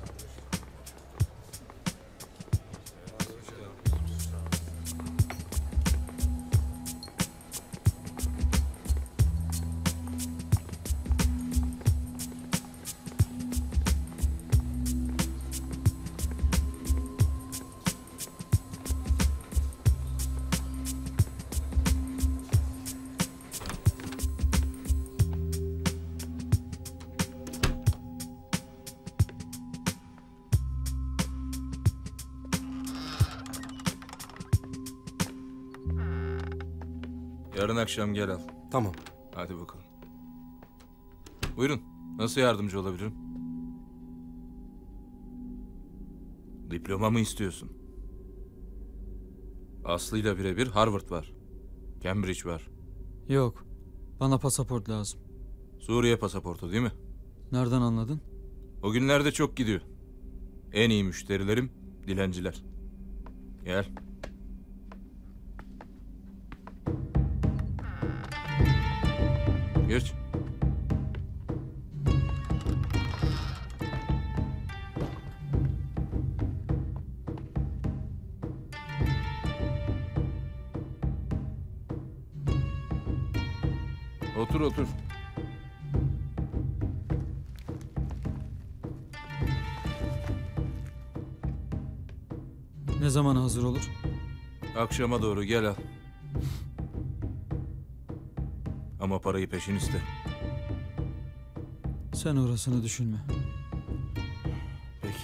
Speaker 3: Yarın akşam gel al.
Speaker 21: Tamam.
Speaker 3: Hadi bakalım. Buyurun. Nasıl yardımcı olabilirim? Diploma mı istiyorsun? Aslı'yla birebir Harvard var. Cambridge var.
Speaker 5: Yok. Bana pasaport lazım.
Speaker 3: Suriye pasaportu değil mi?
Speaker 5: Nereden anladın?
Speaker 3: O günlerde çok gidiyor. En iyi müşterilerim dilenciler. Gel. Geç. Otur otur.
Speaker 5: Ne zaman hazır olur?
Speaker 3: Akşama doğru gel al. Ama parayı peşin iste.
Speaker 5: Sen orasını düşünme.
Speaker 3: Peki.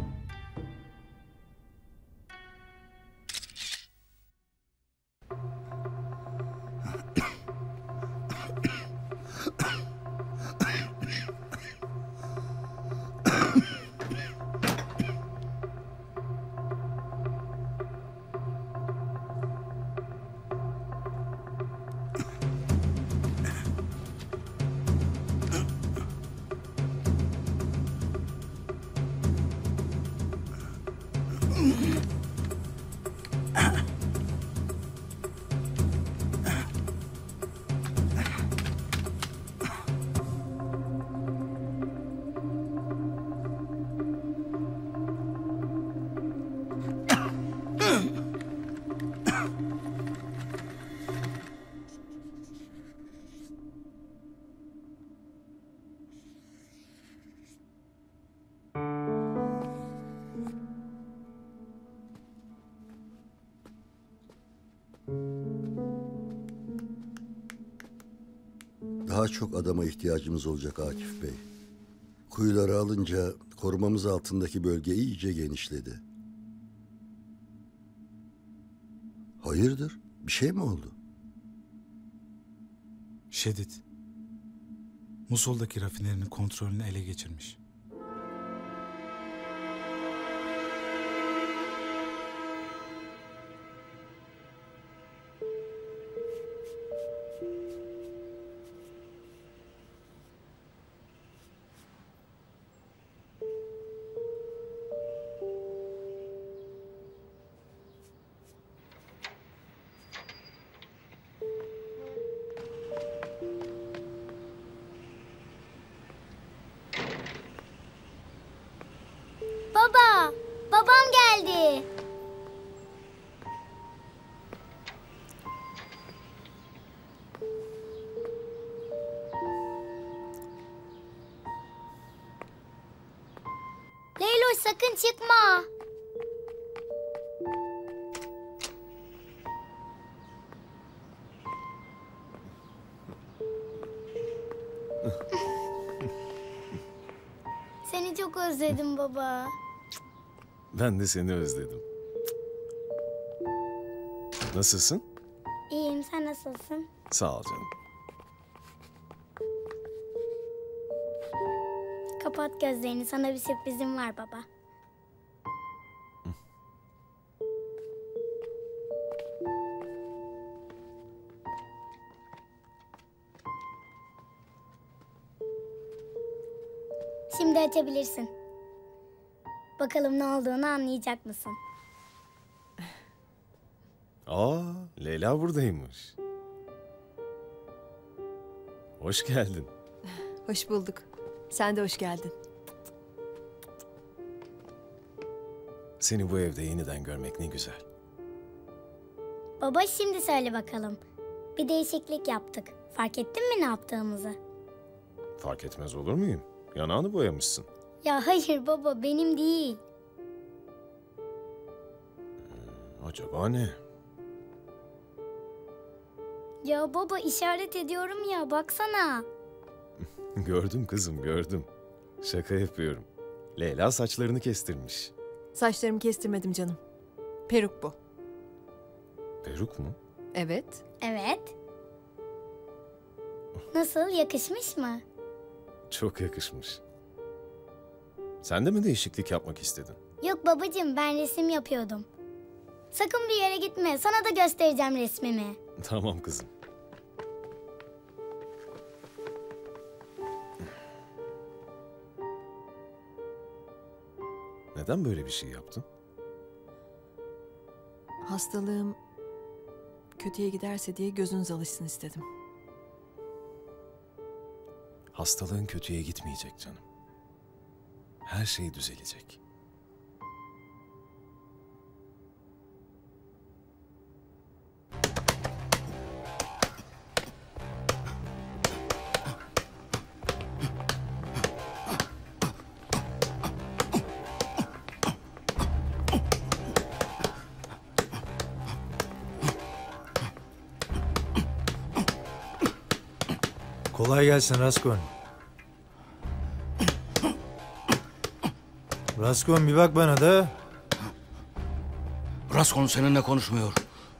Speaker 10: Daha çok adama ihtiyacımız olacak Akif Bey. Kuyuları alınca korumamız altındaki bölge iyice genişledi. Hayırdır? Bir şey mi oldu?
Speaker 6: Şedid, Musul'daki rafinerinin kontrolünü ele geçirmiş.
Speaker 12: Baba, babam geldi. Leylo sakın çıkma. Seni çok özledim baba.
Speaker 20: Ben de seni özledim. Nasılsın?
Speaker 12: İyiyim, sen nasılsın?
Speaker 20: Sağ ol canım.
Speaker 12: Kapat gözlerini, sana bir sürprizim var baba. Şimdi açabilirsin. Bakalım ne olduğunu anlayacak mısın?
Speaker 20: Aa, Leyla buradaymış. Hoş geldin.
Speaker 17: Hoş bulduk. Sen de hoş geldin.
Speaker 20: Seni bu evde yeniden görmek ne güzel.
Speaker 12: Baba şimdi söyle bakalım. Bir değişiklik yaptık. Fark ettin mi ne yaptığımızı?
Speaker 20: Fark etmez olur muyum? Yanağını boyamışsın.
Speaker 12: Ya hayır baba, benim değil.
Speaker 20: Acaba ne?
Speaker 12: Ya baba, işaret ediyorum ya, baksana.
Speaker 20: Gördüm kızım, gördüm. Şaka yapıyorum. Leyla saçlarını kestirmiş.
Speaker 17: Saçlarımı kestirmedim canım. Peruk bu.
Speaker 20: Peruk mu?
Speaker 17: Evet.
Speaker 12: Evet. Nasıl, yakışmış mı?
Speaker 20: Çok yakışmış. Sen de mi değişiklik yapmak istedin?
Speaker 12: Yok babacığım, ben resim yapıyordum. Sakın bir yere gitme, sana da göstereceğim resmimi.
Speaker 20: Tamam kızım. Neden böyle bir şey yaptın?
Speaker 17: Hastalığım kötüye giderse diye gözünüz alışsın istedim.
Speaker 20: Hastalığın kötüye gitmeyecek canım. Her şey düzelecek.
Speaker 13: Kolay gelsin Raskon. Raskon bir bak bana da.
Speaker 7: Raskon seninle konuşmuyor.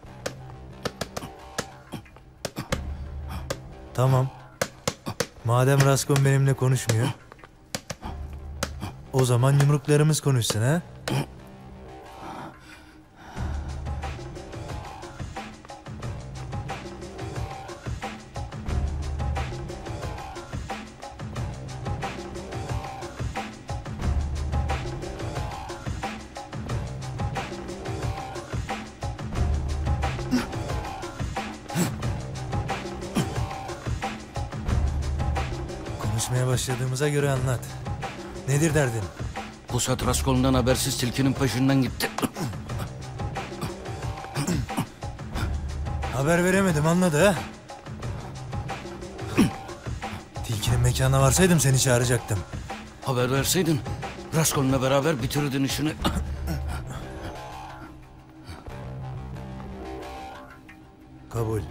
Speaker 13: Tamam. Madem Raskon benimle konuşmuyor, o zaman yumruklarımız konuşsun ha? Konuşmaya başladığımıza göre anlat. Nedir derdin?
Speaker 7: Pusat Raskol'undan habersiz tilkinin peşinden gitti.
Speaker 13: Haber veremedim, anladı ha? Tilkinin mekanına varsaydım seni çağıracaktım.
Speaker 7: Haber verseydin Raskol'unla beraber bitirirdin işini.
Speaker 13: Kabul.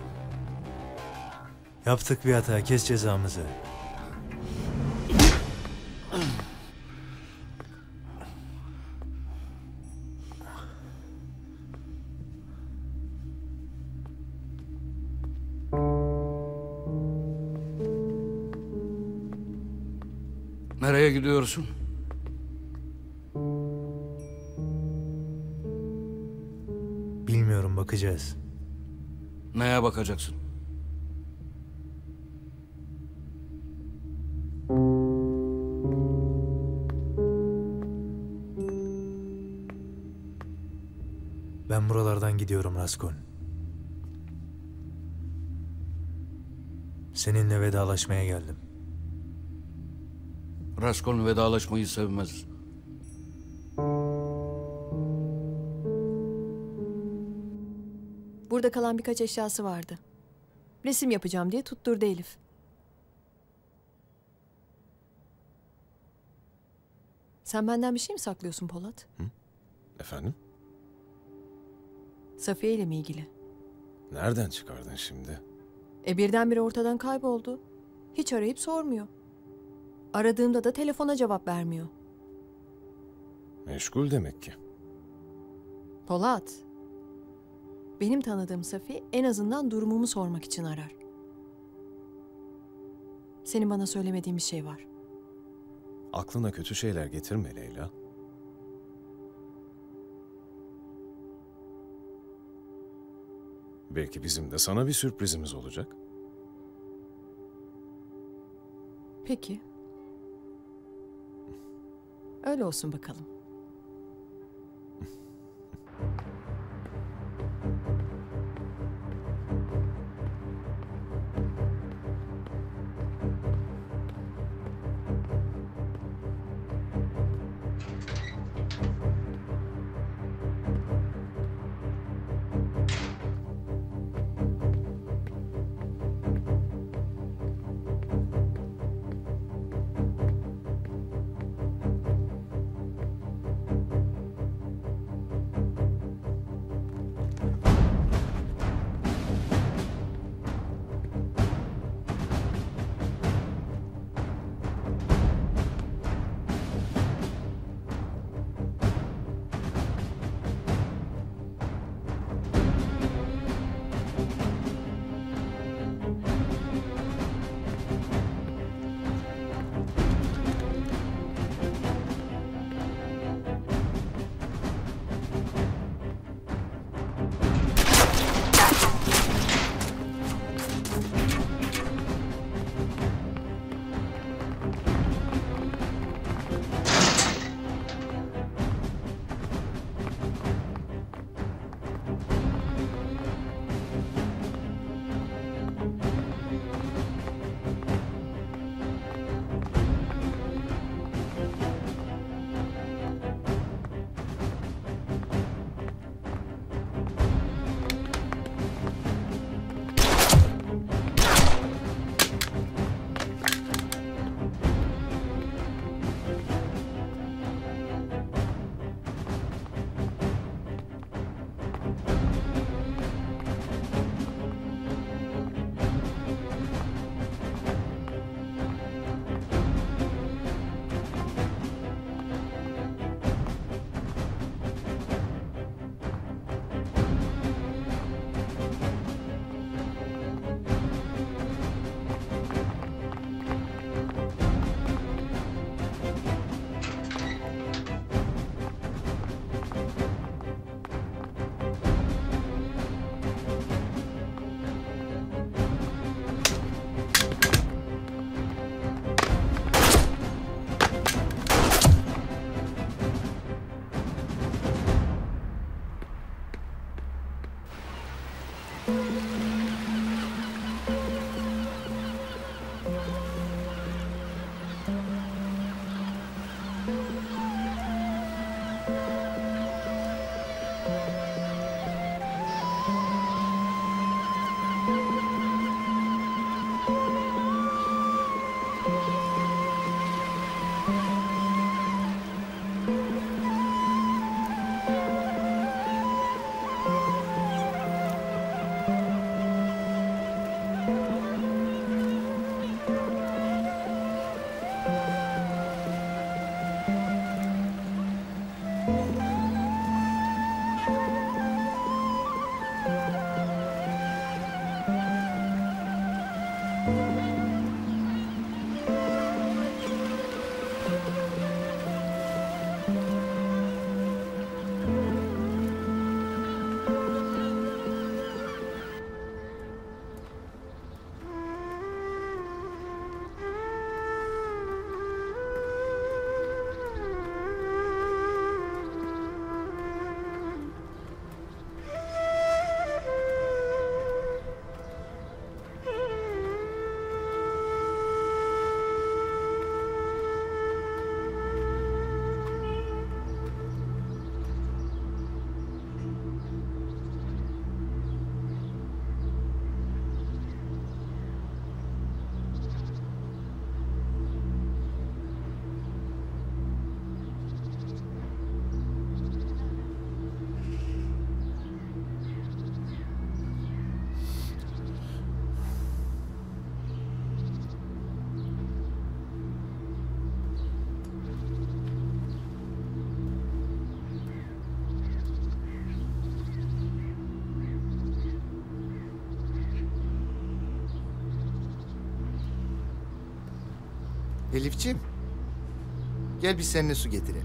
Speaker 13: Yaptık bir hata, kes cezamızı.
Speaker 7: Nereye gidiyorsun?
Speaker 13: Bilmiyorum, bakacağız.
Speaker 7: Neye bakacaksın?
Speaker 13: Ben buralardan gidiyorum Raskon. Seninle vedalaşmaya geldim.
Speaker 7: Raskol vedalaşmayı sevmez.
Speaker 17: Burada kalan birkaç eşyası vardı. Resim yapacağım diye tutturdu Elif. Sen benden bir şey mi saklıyorsun Polat?
Speaker 20: Efendim?
Speaker 17: Safiye ile mi ilgili?
Speaker 20: Nereden çıkardın şimdi?
Speaker 17: E birdenbire ortadan kayboldu. Hiç arayıp sormuyor. Aradığımda da telefona cevap vermiyor.
Speaker 20: Meşgul demek ki.
Speaker 17: Polat, benim tanıdığım Safiye en azından durumumu sormak için arar. Senin bana söylemediğin bir şey var.
Speaker 20: Aklına kötü şeyler getirme Leyla. Belki bizim de sana bir sürprizimiz olacak.
Speaker 17: Peki. Öyle olsun bakalım.
Speaker 2: Elifciğim, gel biz seninle su getirelim.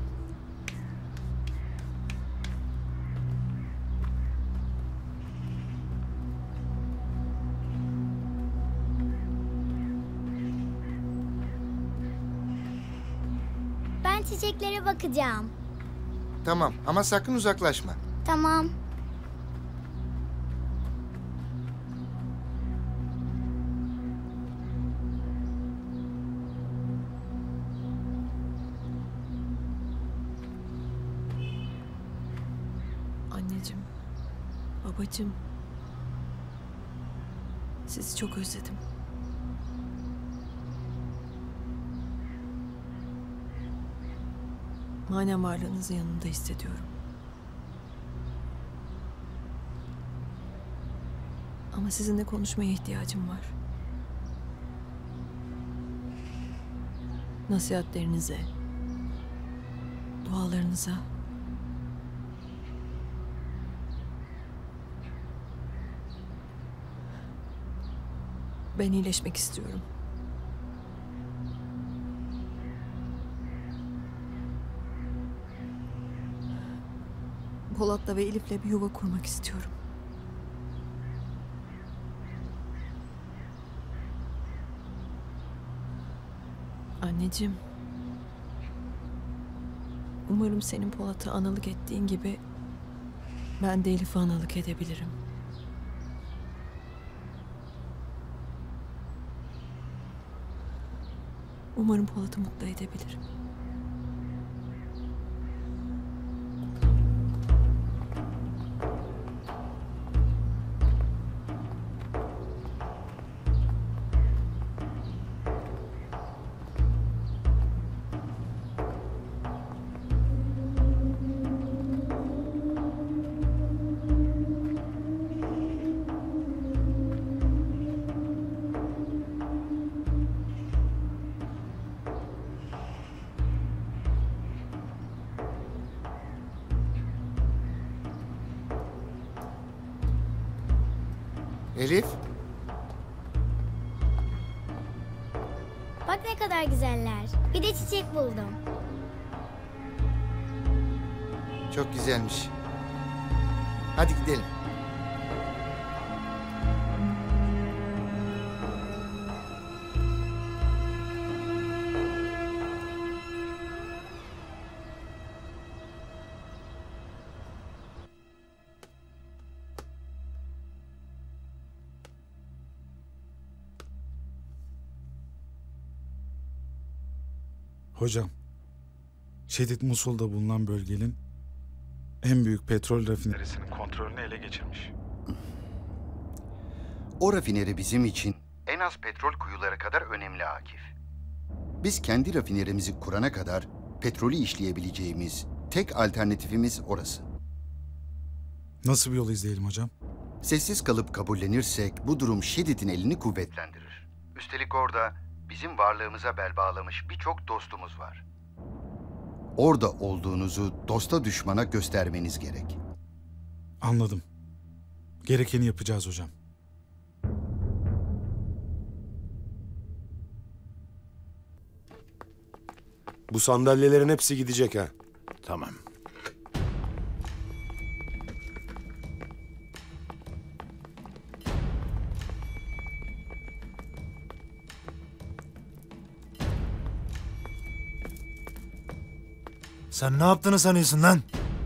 Speaker 12: Ben çiçeklere bakacağım.
Speaker 2: Tamam ama sakın uzaklaşma.
Speaker 12: Tamam.
Speaker 17: Anneciğim, babacığım. Sizi çok özledim. Manen varlığınızın yanında hissediyorum. Ama sizinle konuşmaya ihtiyacım var. Nasihatlerinize, dualarınıza. Ben iyileşmek istiyorum. Polat'la ve Elif'le bir yuva kurmak istiyorum. Anneciğim. Umarım senin Polat'ı analık ettiğin gibi ben de Elif'i analık edebilirim. Umarım Polat'ı mutlu edebilirim.
Speaker 2: Elif,
Speaker 12: Bak ne kadar güzeller. Bir de çiçek buldum.
Speaker 2: çok güzelmiş. Hadi gidelim.
Speaker 6: Hocam, Şedid Musul'da bulunan bölgenin en büyük petrol rafinerisinin kontrolünü ele geçirmiş.
Speaker 11: O rafineri bizim için en az petrol kuyuları kadar önemli Akif. Biz kendi rafinerimizi kurana kadar petrolü işleyebileceğimiz tek alternatifimiz orası.
Speaker 6: Nasıl bir yol izleyelim hocam?
Speaker 11: Sessiz kalıp kabullenirsek bu durum Şedid'in elini kuvvetlendirir. Üstelik orada bizim varlığımıza bel bağlamış birçok dostumuz var. Orada olduğunuzu dosta düşmana göstermeniz gerek.
Speaker 6: Anladım. Gerekeni yapacağız hocam.
Speaker 9: Bu sandalyelerin hepsi gidecek ha.
Speaker 8: Tamam.
Speaker 13: Sen ne yaptığını sanıyorsun lan?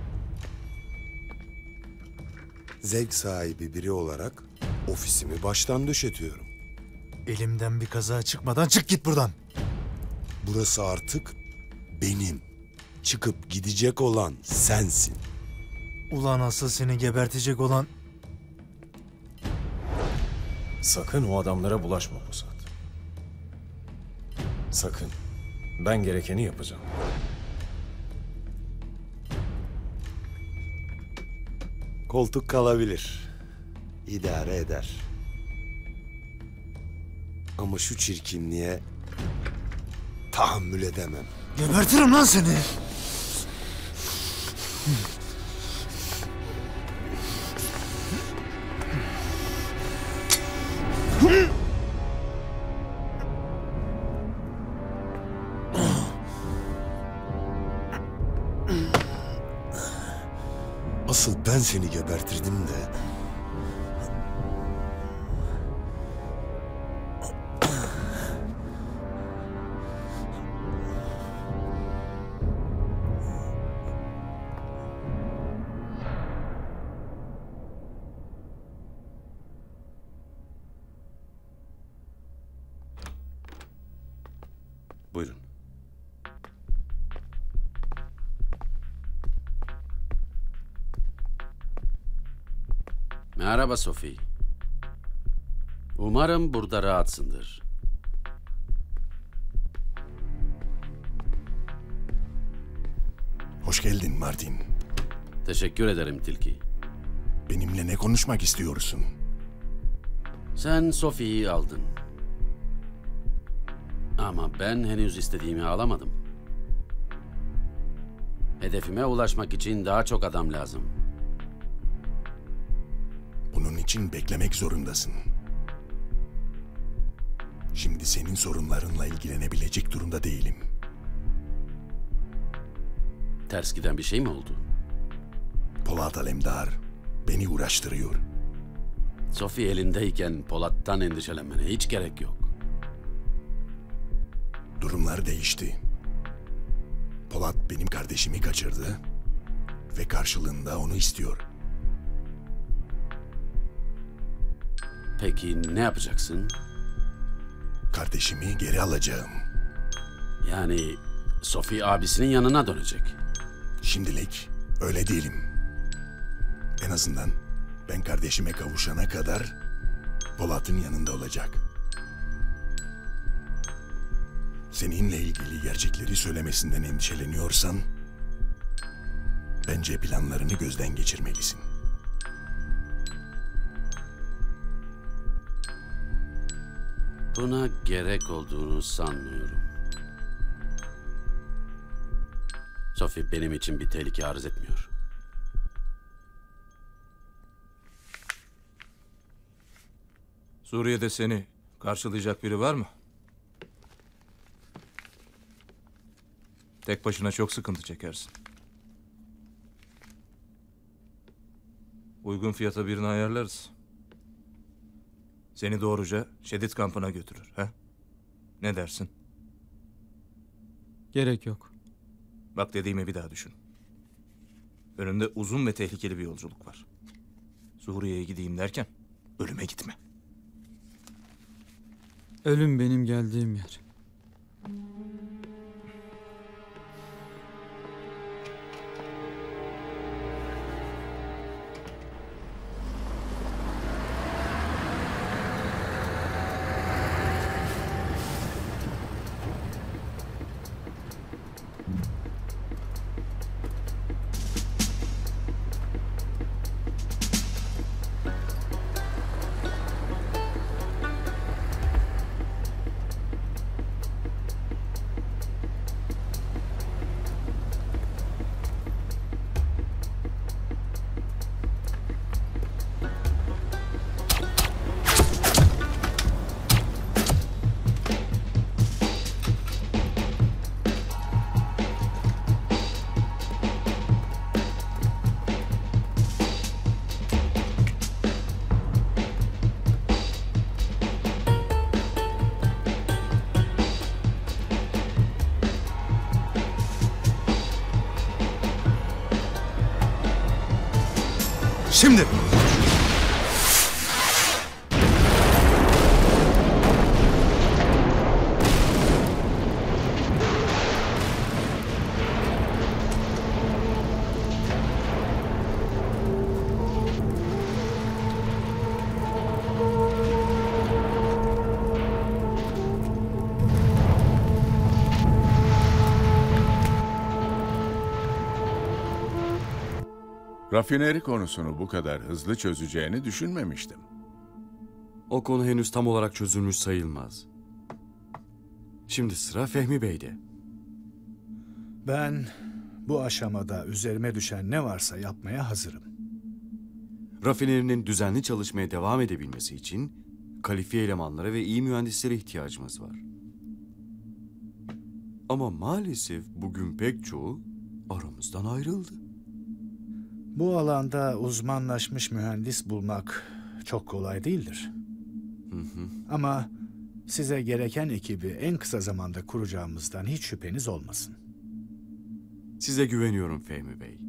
Speaker 9: Zevk sahibi biri olarak ofisimi baştan döşetiyorum.
Speaker 13: Elimden bir kaza çıkmadan çık git buradan.
Speaker 9: Burası artık benim. Çıkıp gidecek olan sensin.
Speaker 13: Ulan asıl seni gebertecek olan...
Speaker 20: Sakın o adamlara bulaşma Pusat. Sakın. Ben gerekeni yapacağım.
Speaker 9: Koltuk kalabilir. İdare eder. Ama şu çirkinliğe tahammül edemem.
Speaker 13: Gebertirim lan seni.
Speaker 9: Ben seni gebertirdim de.
Speaker 23: Buyurun. Merhaba Sophie. Umarım burada rahatsındır.
Speaker 9: Hoş geldin Martin.
Speaker 23: Teşekkür ederim Tilki.
Speaker 9: Benimle ne konuşmak istiyorsun?
Speaker 23: Sen Sophie'yi aldın. Ama ben henüz istediğimi alamadım. Hedefime ulaşmak için daha çok adam lazım.
Speaker 9: Bunun için beklemek zorundasın. Şimdi senin sorunlarınla ilgilenebilecek durumda değilim.
Speaker 23: Ters giden bir şey mi oldu?
Speaker 9: Polat Alemdar beni uğraştırıyor.
Speaker 23: Sophie elindeyken Polat'tan endişelenmene hiç gerek yok.
Speaker 9: Durumlar değişti. Polat benim kardeşimi kaçırdı ve karşılığında onu istiyor.
Speaker 23: Peki ne yapacaksın?
Speaker 9: Kardeşimi geri alacağım.
Speaker 23: Yani Sophie abisinin yanına dönecek.
Speaker 9: Şimdilik öyle değilim. En azından ben kardeşime kavuşana kadar Polat'ın yanında olacak. Seninle ilgili gerçekleri söylemesinden endişeleniyorsan bence planlarını gözden geçirmelisin.
Speaker 23: Buna gerek olduğunu sanmıyorum. Sophie benim için bir tehlike arz etmiyor.
Speaker 3: Suriye'de seni karşılayacak biri var mı? Tek başına çok sıkıntı çekersin. Uygun fiyata birini ayarlarız. Seni doğruca Şedid kampına götürür. He? Ne dersin?
Speaker 5: Gerek yok.
Speaker 3: Bak dediğimi bir daha düşün. Önünde uzun ve tehlikeli bir yolculuk var. Suriye'ye gideyim derken ölüme gitme.
Speaker 5: Ölüm benim geldiğim yer.
Speaker 6: Şimdi.
Speaker 4: Rafineri konusunu bu kadar hızlı çözeceğini düşünmemiştim.
Speaker 15: O konu henüz tam olarak çözülmüş sayılmaz. Şimdi sıra Fehmi Bey'de.
Speaker 14: Ben bu aşamada üzerime düşen ne varsa yapmaya hazırım.
Speaker 15: Rafinerinin düzenli çalışmaya devam edebilmesi için kalifiye elemanlara ve iyi mühendislere ihtiyacımız var. Ama maalesef bugün pek çoğu aramızdan ayrıldı.
Speaker 14: Bu alanda uzmanlaşmış mühendis bulmak çok kolay değildir.
Speaker 15: Hı hı.
Speaker 14: Ama size gereken ekibi en kısa zamanda kuracağımızdan hiç şüpheniz olmasın.
Speaker 15: Size güveniyorum Fehmi Bey.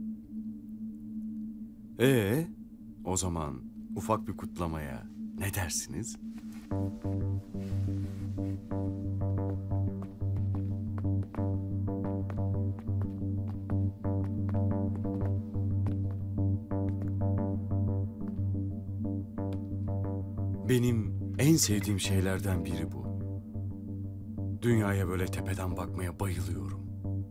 Speaker 15: Ee, o zaman ufak bir kutlamaya ne dersiniz? Benim en sevdiğim şeylerden biri bu. Dünyaya böyle tepeden bakmaya bayılıyorum.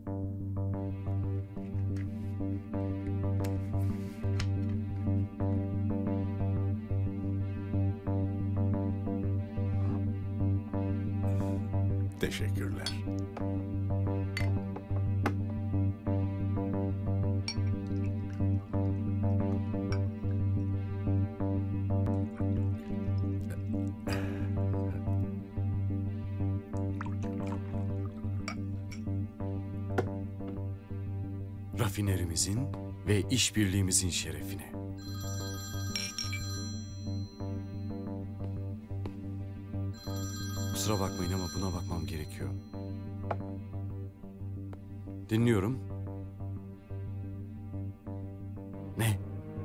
Speaker 4: Teşekkürler.
Speaker 15: Rafinerimizin ve işbirliğimizin şerefine. Kusura bakmayın ama buna bakmam gerekiyor. Dinliyorum. Ne?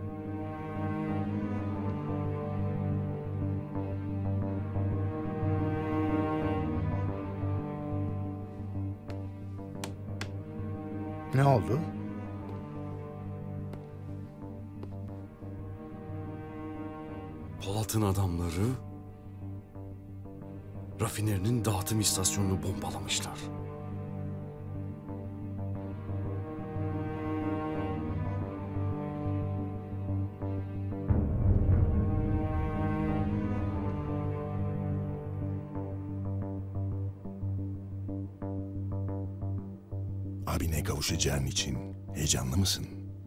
Speaker 14: Ne oldu?
Speaker 15: Polat'ın adamları rafinerinin dağıtım istasyonunu bombalamışlar.
Speaker 9: Abine kavuşacağın için heyecanlı mısın?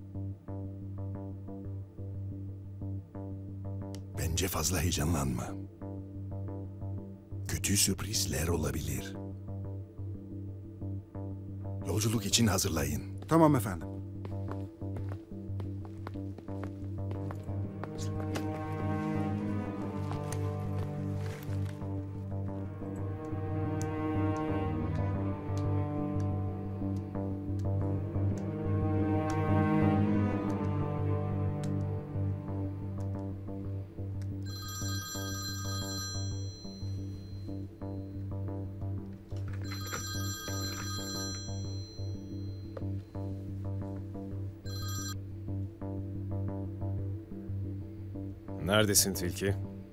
Speaker 9: Bence fazla heyecanlanma. Kötü sürprizler olabilir. Yolculuk için hazırlayın.
Speaker 16: Tamam efendim.
Speaker 20: Neredesin Tilki?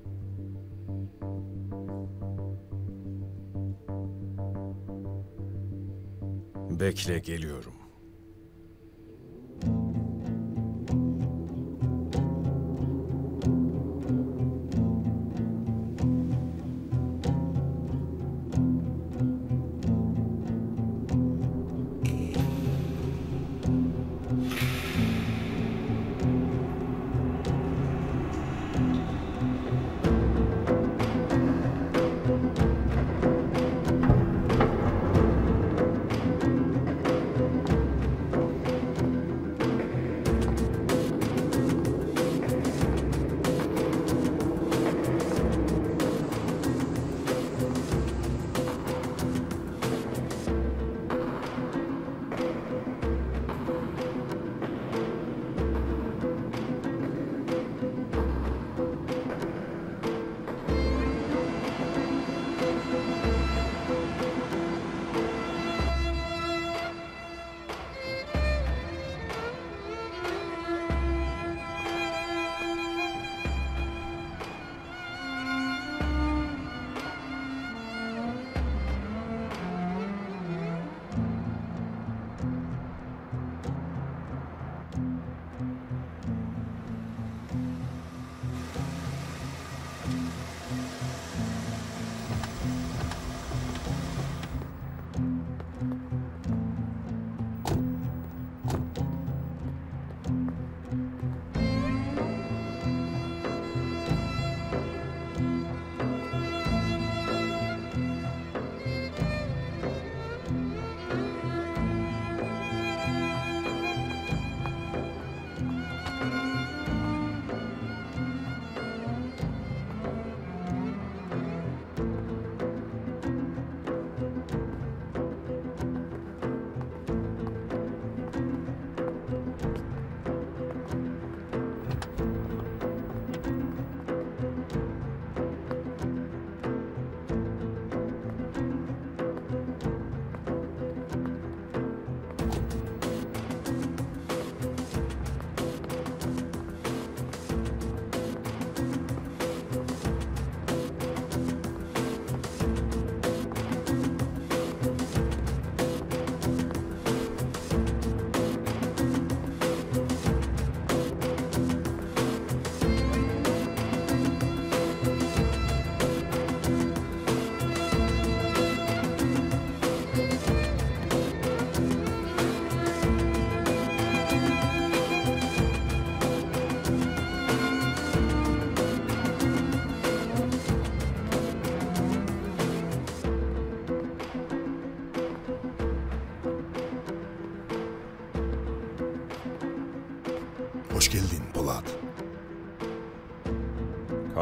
Speaker 20: Bekle, geliyorum.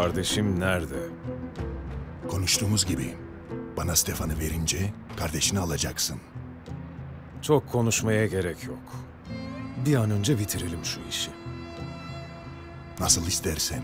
Speaker 20: Kardeşim nerede?
Speaker 9: Konuştuğumuz gibi bana Stefan'ı verince kardeşini alacaksın.
Speaker 20: Çok konuşmaya gerek yok. Bir an önce bitirelim şu işi.
Speaker 9: Nasıl istersen.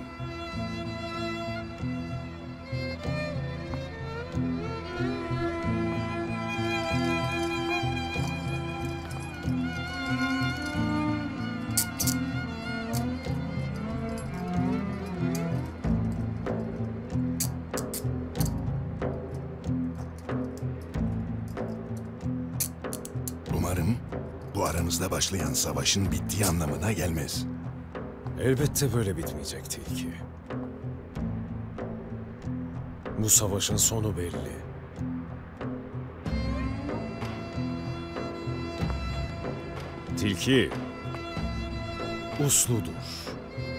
Speaker 9: Umarım bu aranızda başlayan savaşın bittiği anlamına gelmez.
Speaker 20: Elbette böyle bitmeyecek Tilki. Bu savaşın sonu belli. Tilki usludur.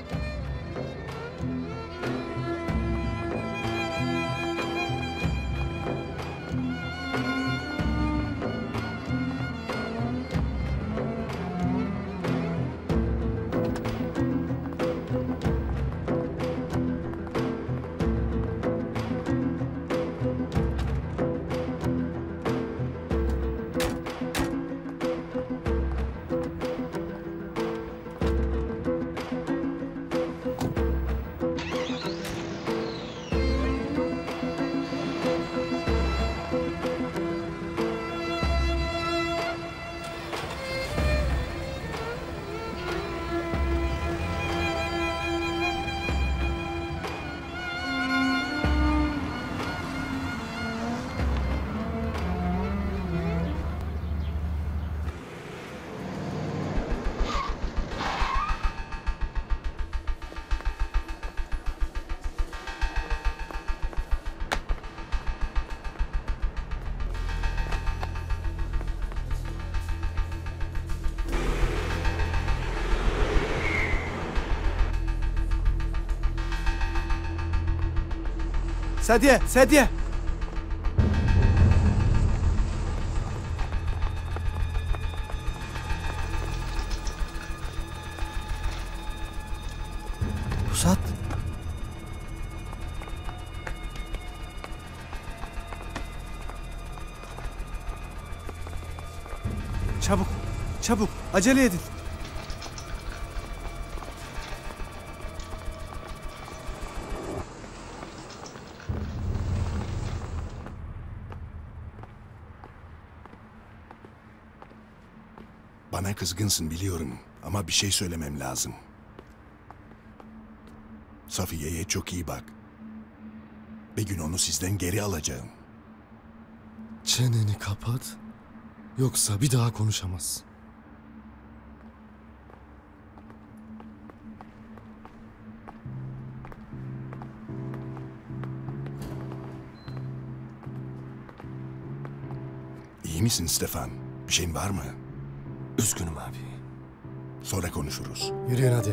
Speaker 5: Sedye, sedye. Pusat. Çabuk, çabuk, acele edin.
Speaker 9: Bana kızgınsın biliyorum ama bir şey söylemem lazım. Safiye'ye çok iyi bak. Bir gün onu sizden geri alacağım.
Speaker 21: Çeneni kapat. Yoksa bir daha konuşamaz.
Speaker 9: İyi misin Stefan? Bir şeyin var mı?
Speaker 21: Üzgünüm abi.
Speaker 9: Sonra konuşuruz.
Speaker 21: Yürüyün hadi.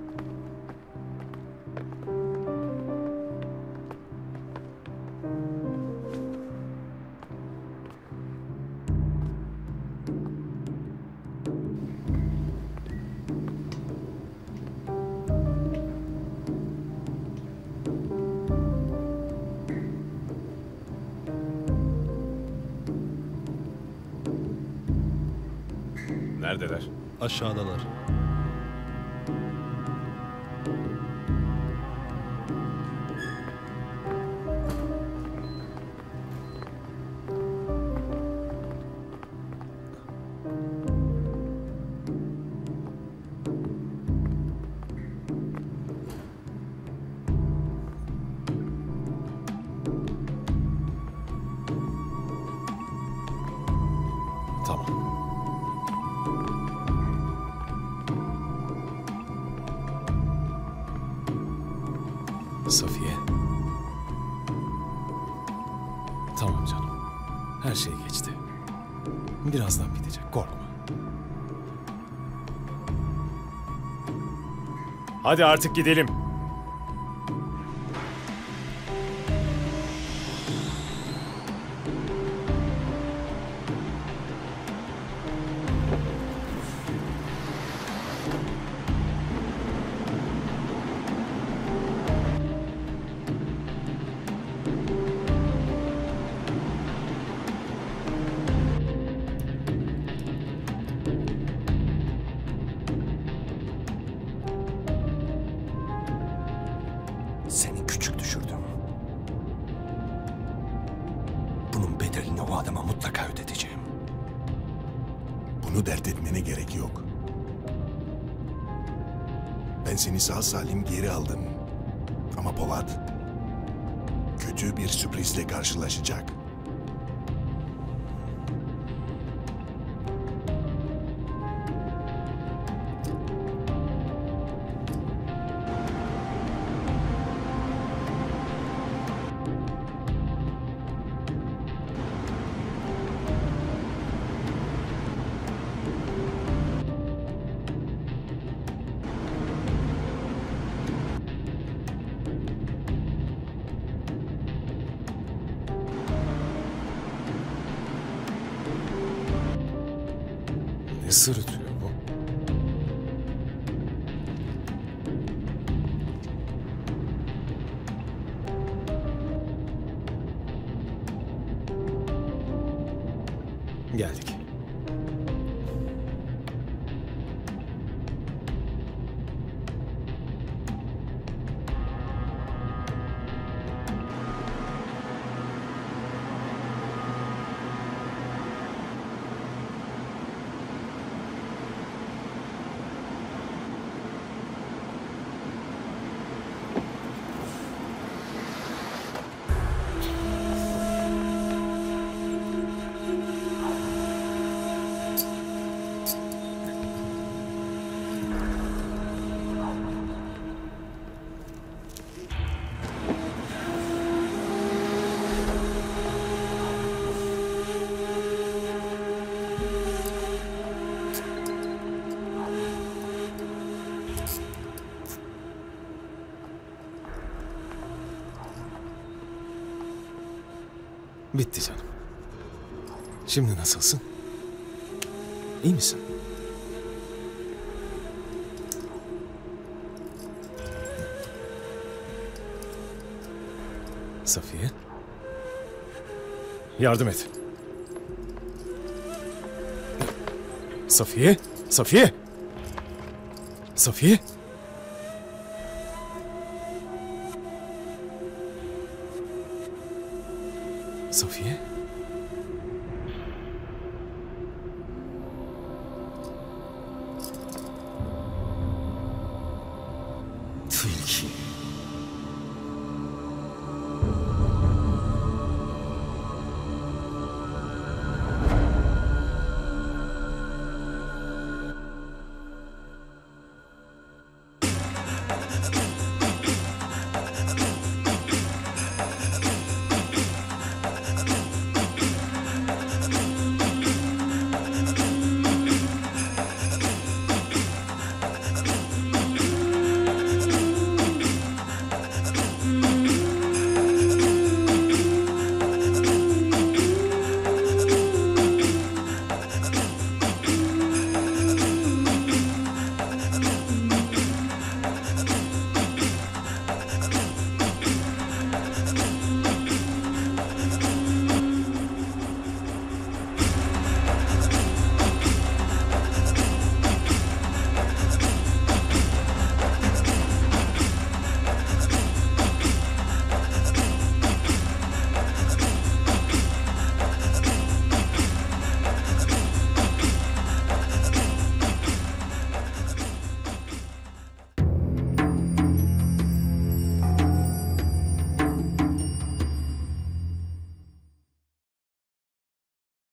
Speaker 20: Neredeler?
Speaker 21: Aşağıdalar.
Speaker 20: Tamam. Safiye. Tamam canım. Her şey geçti. Birazdan bitecek. Korkma. Hadi artık gidelim.
Speaker 9: Bu adama mutlaka ödeteceğim. Bunu dert etmene gerek yok. Ben seni sağ salim geri aldım. Ama Polat kötü bir sürprizle karşılaşacak.
Speaker 20: Ne sırıtıyor bu? Geldik. Bitti canım. Şimdi nasılsın? İyi misin? Safiye? Yardım et. Safiye? Safiye? Safiye? Safiye?